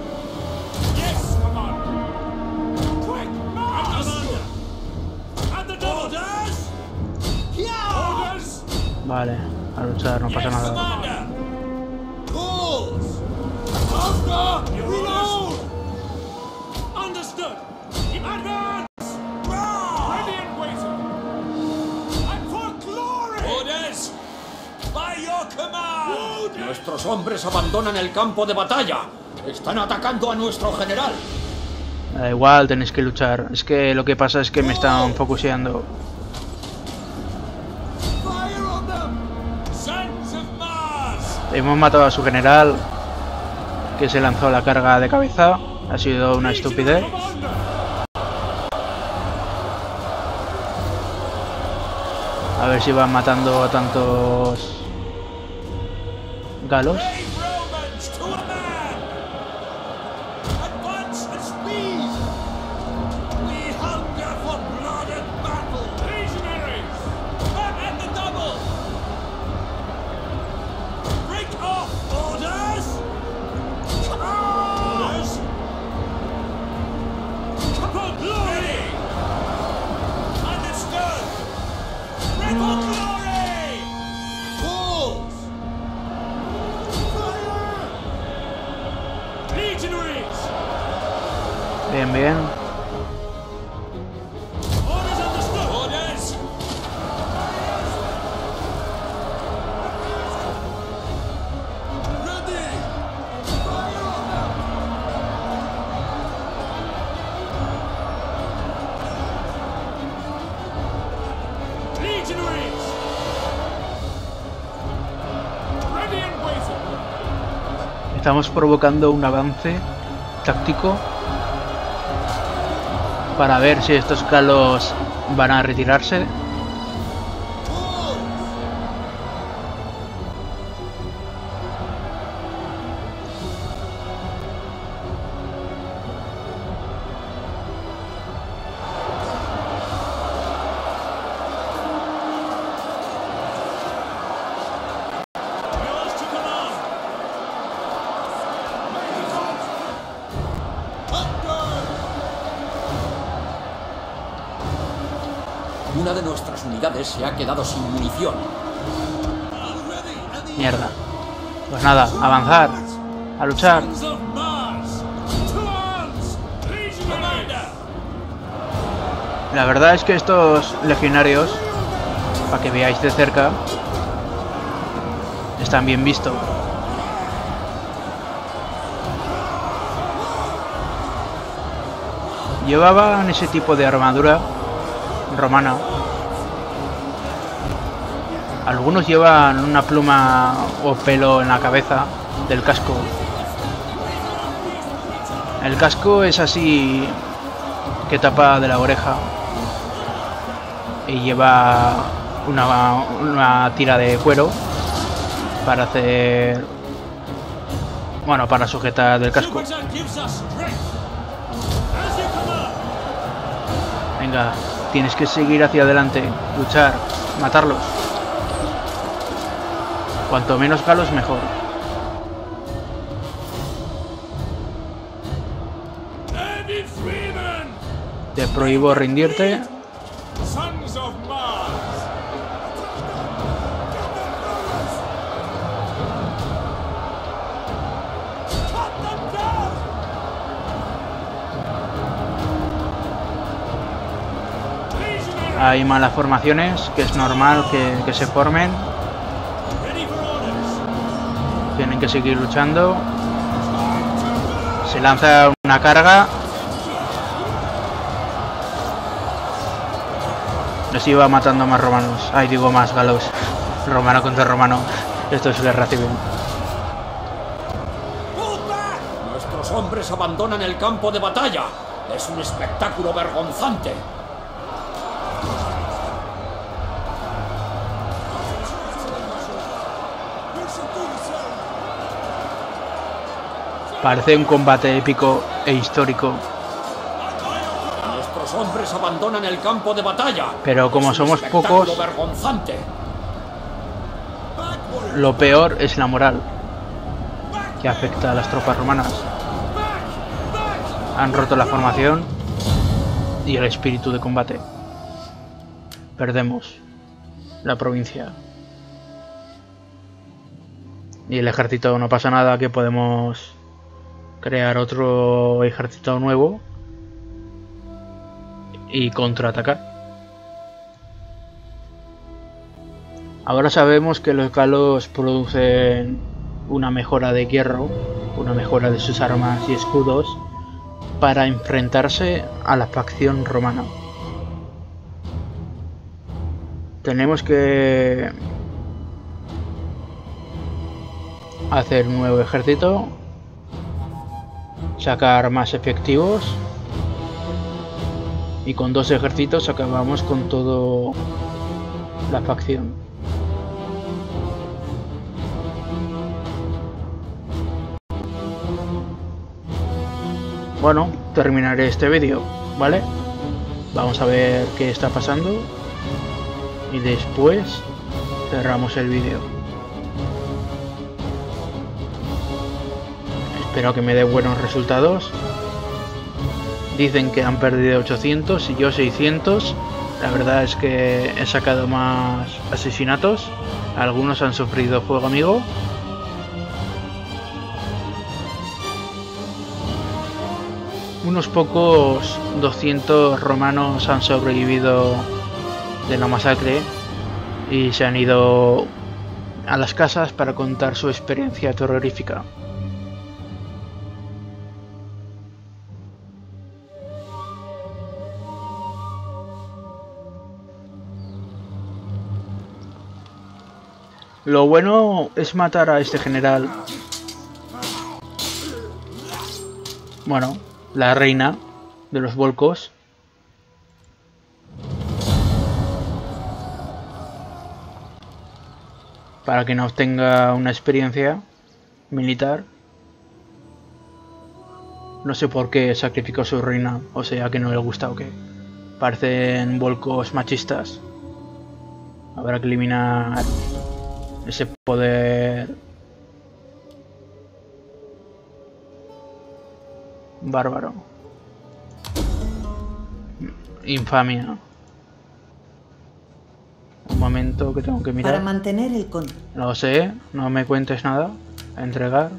Vale, a luchar, no pasa nada. Nuestros hombres abandonan el campo de batalla. Están atacando a nuestro general. Da igual, tenéis que luchar. Es que lo que pasa es que me están focuseando. Hemos matado a su general, que se lanzó la carga de cabeza. Ha sido una estupidez. A ver si van matando a tantos galos. Bien, bien. Estamos provocando un avance táctico para ver si estos galos van a retirarse. Una de nuestras unidades se ha quedado sin munición. Mierda. Pues nada, avanzar. A luchar. La verdad es que estos legionarios, para que veáis de cerca, están bien vistos. Llevaban ese tipo de armadura romana. Algunos llevan una pluma o pelo en la cabeza del casco. El casco es así, que tapa de la oreja, y lleva una tira de cuero para hacer, bueno, para sujetar del casco. Venga, tienes que seguir hacia adelante, luchar, matarlos. Cuanto menos galos, mejor. Te prohíbo rendirte. Hay malas formaciones, que es normal que se formen. Tienen que seguir luchando. Se lanza una carga. Así va matando más romanos. Ay, digo más galos. Romano contra romano. Esto es guerra civil. Nuestros hombres abandonan el campo de batalla. Es un espectáculo vergonzante. Parece un combate épico e histórico. Nuestros Nuestros hombres abandonan el campo de batalla. Pero como somos pocos, vergonzante. lo peor es la moral que afecta a las tropas romanas. Han roto la formación y el espíritu de combate. Perdemos la provincia. Y el ejército, no pasa nada, que podemos crear otro ejército nuevo y contraatacar. Ahora sabemos que los galos producen una mejora de hierro, una mejora de sus armas y escudos para enfrentarse a la facción romana. Tenemos que hacer un nuevo ejército, sacar más efectivos, y con 2 ejércitos acabamos con toda la facción. Bueno, terminaré este vídeo, ¿vale? Vamos a ver qué está pasando y después cerramos el vídeo. Espero que me dé buenos resultados. Dicen que han perdido 800 y yo 600. La verdad es que he sacado más asesinatos. Algunos han sufrido fuego amigo. Unos pocos 200 romanos han sobrevivido de la masacre y se han ido a las casas para contar su experiencia terrorífica. Lo bueno es matar a este general. Bueno, la reina de los volcos. Para que no obtenga una experiencia militar. No sé por qué sacrificó a su reina, o sea que no le gusta o qué. Parecen volcos machistas. Habrá que eliminar ese poder bárbaro. Infamia. Un momento que tengo que mirar. Para mantener el control. Lo sé, no me cuentes nada. A entregar.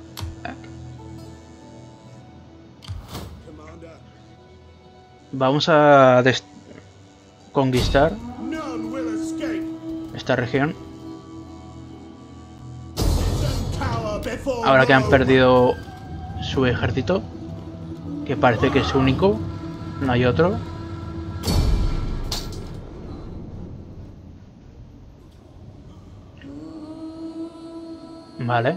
Vamos a conquistar esta región. Ahora que han perdido su ejército, que parece que es único, no hay otro. Vale.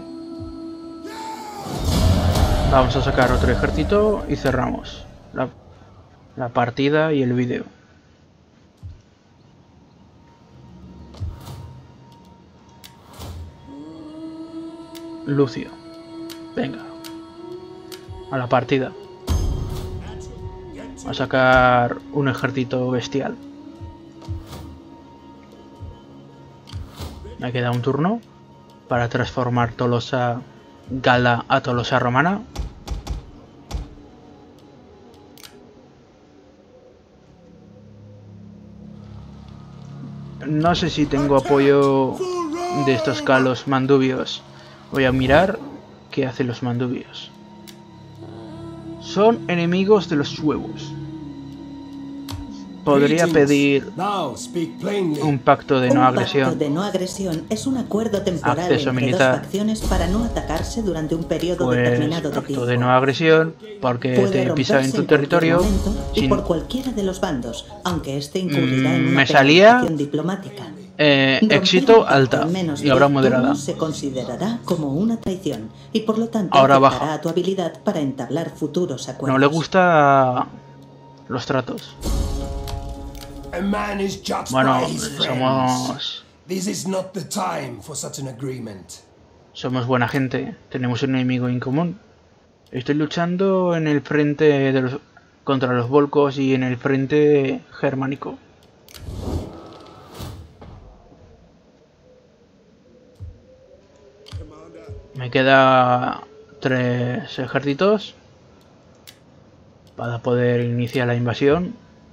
Vamos a sacar otro ejército y cerramos la partida y el vídeo. Lucio, venga, a la partida. A sacar un ejército bestial. Me queda un turno para transformar Tolosa Gala a Tolosa Romana. No sé si tengo apoyo de estos galos mandubios. Voy a mirar qué hacen los mandubios. Son enemigos de los suevos. Podría pedir un pacto de no agresión. Un pacto de no agresión es un acuerdo temporal Acceso entre militar. dos facciones para no atacarse durante un periodo Pues determinado de pacto tiempo. de no agresión porque Puede te he pisado en romperse tu en cualquier territorio. momento y Sin... por cualquiera de los bandos, aunque este incurrirá en una me salía penalización diplomática. éxito Romper un pacto alta en menos de y ahora 10 moderada. turnos se considerará como una traición y por lo tanto Ahora afectará baja. a tu habilidad para entablar futuros acuerdos. No le gusta los tratos. A man is judged Bueno, by his friends. somos This is not the time for such an agreement. buena gente. Tenemos un enemigo en común. Estoy luchando en el frente de los contra los volcos y en el frente germánico. Me queda 3 ejércitos para poder iniciar la invasión.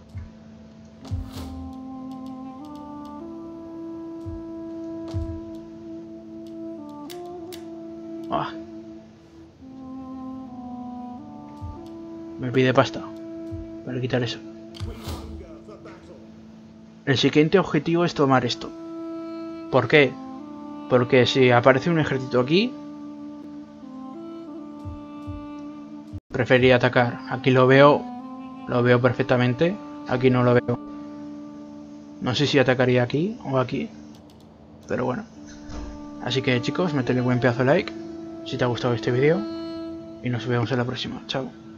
Me pide pasta para quitar eso. El siguiente objetivo es tomar esto. ¿Por qué? Porque si aparece un ejército aquí, preferiría atacar. Aquí lo veo perfectamente. Aquí no lo veo. No sé si atacaría aquí o aquí, pero bueno. Así que chicos, métele buen pedazo de like si te ha gustado este vídeo y nos vemos en la próxima. Chao.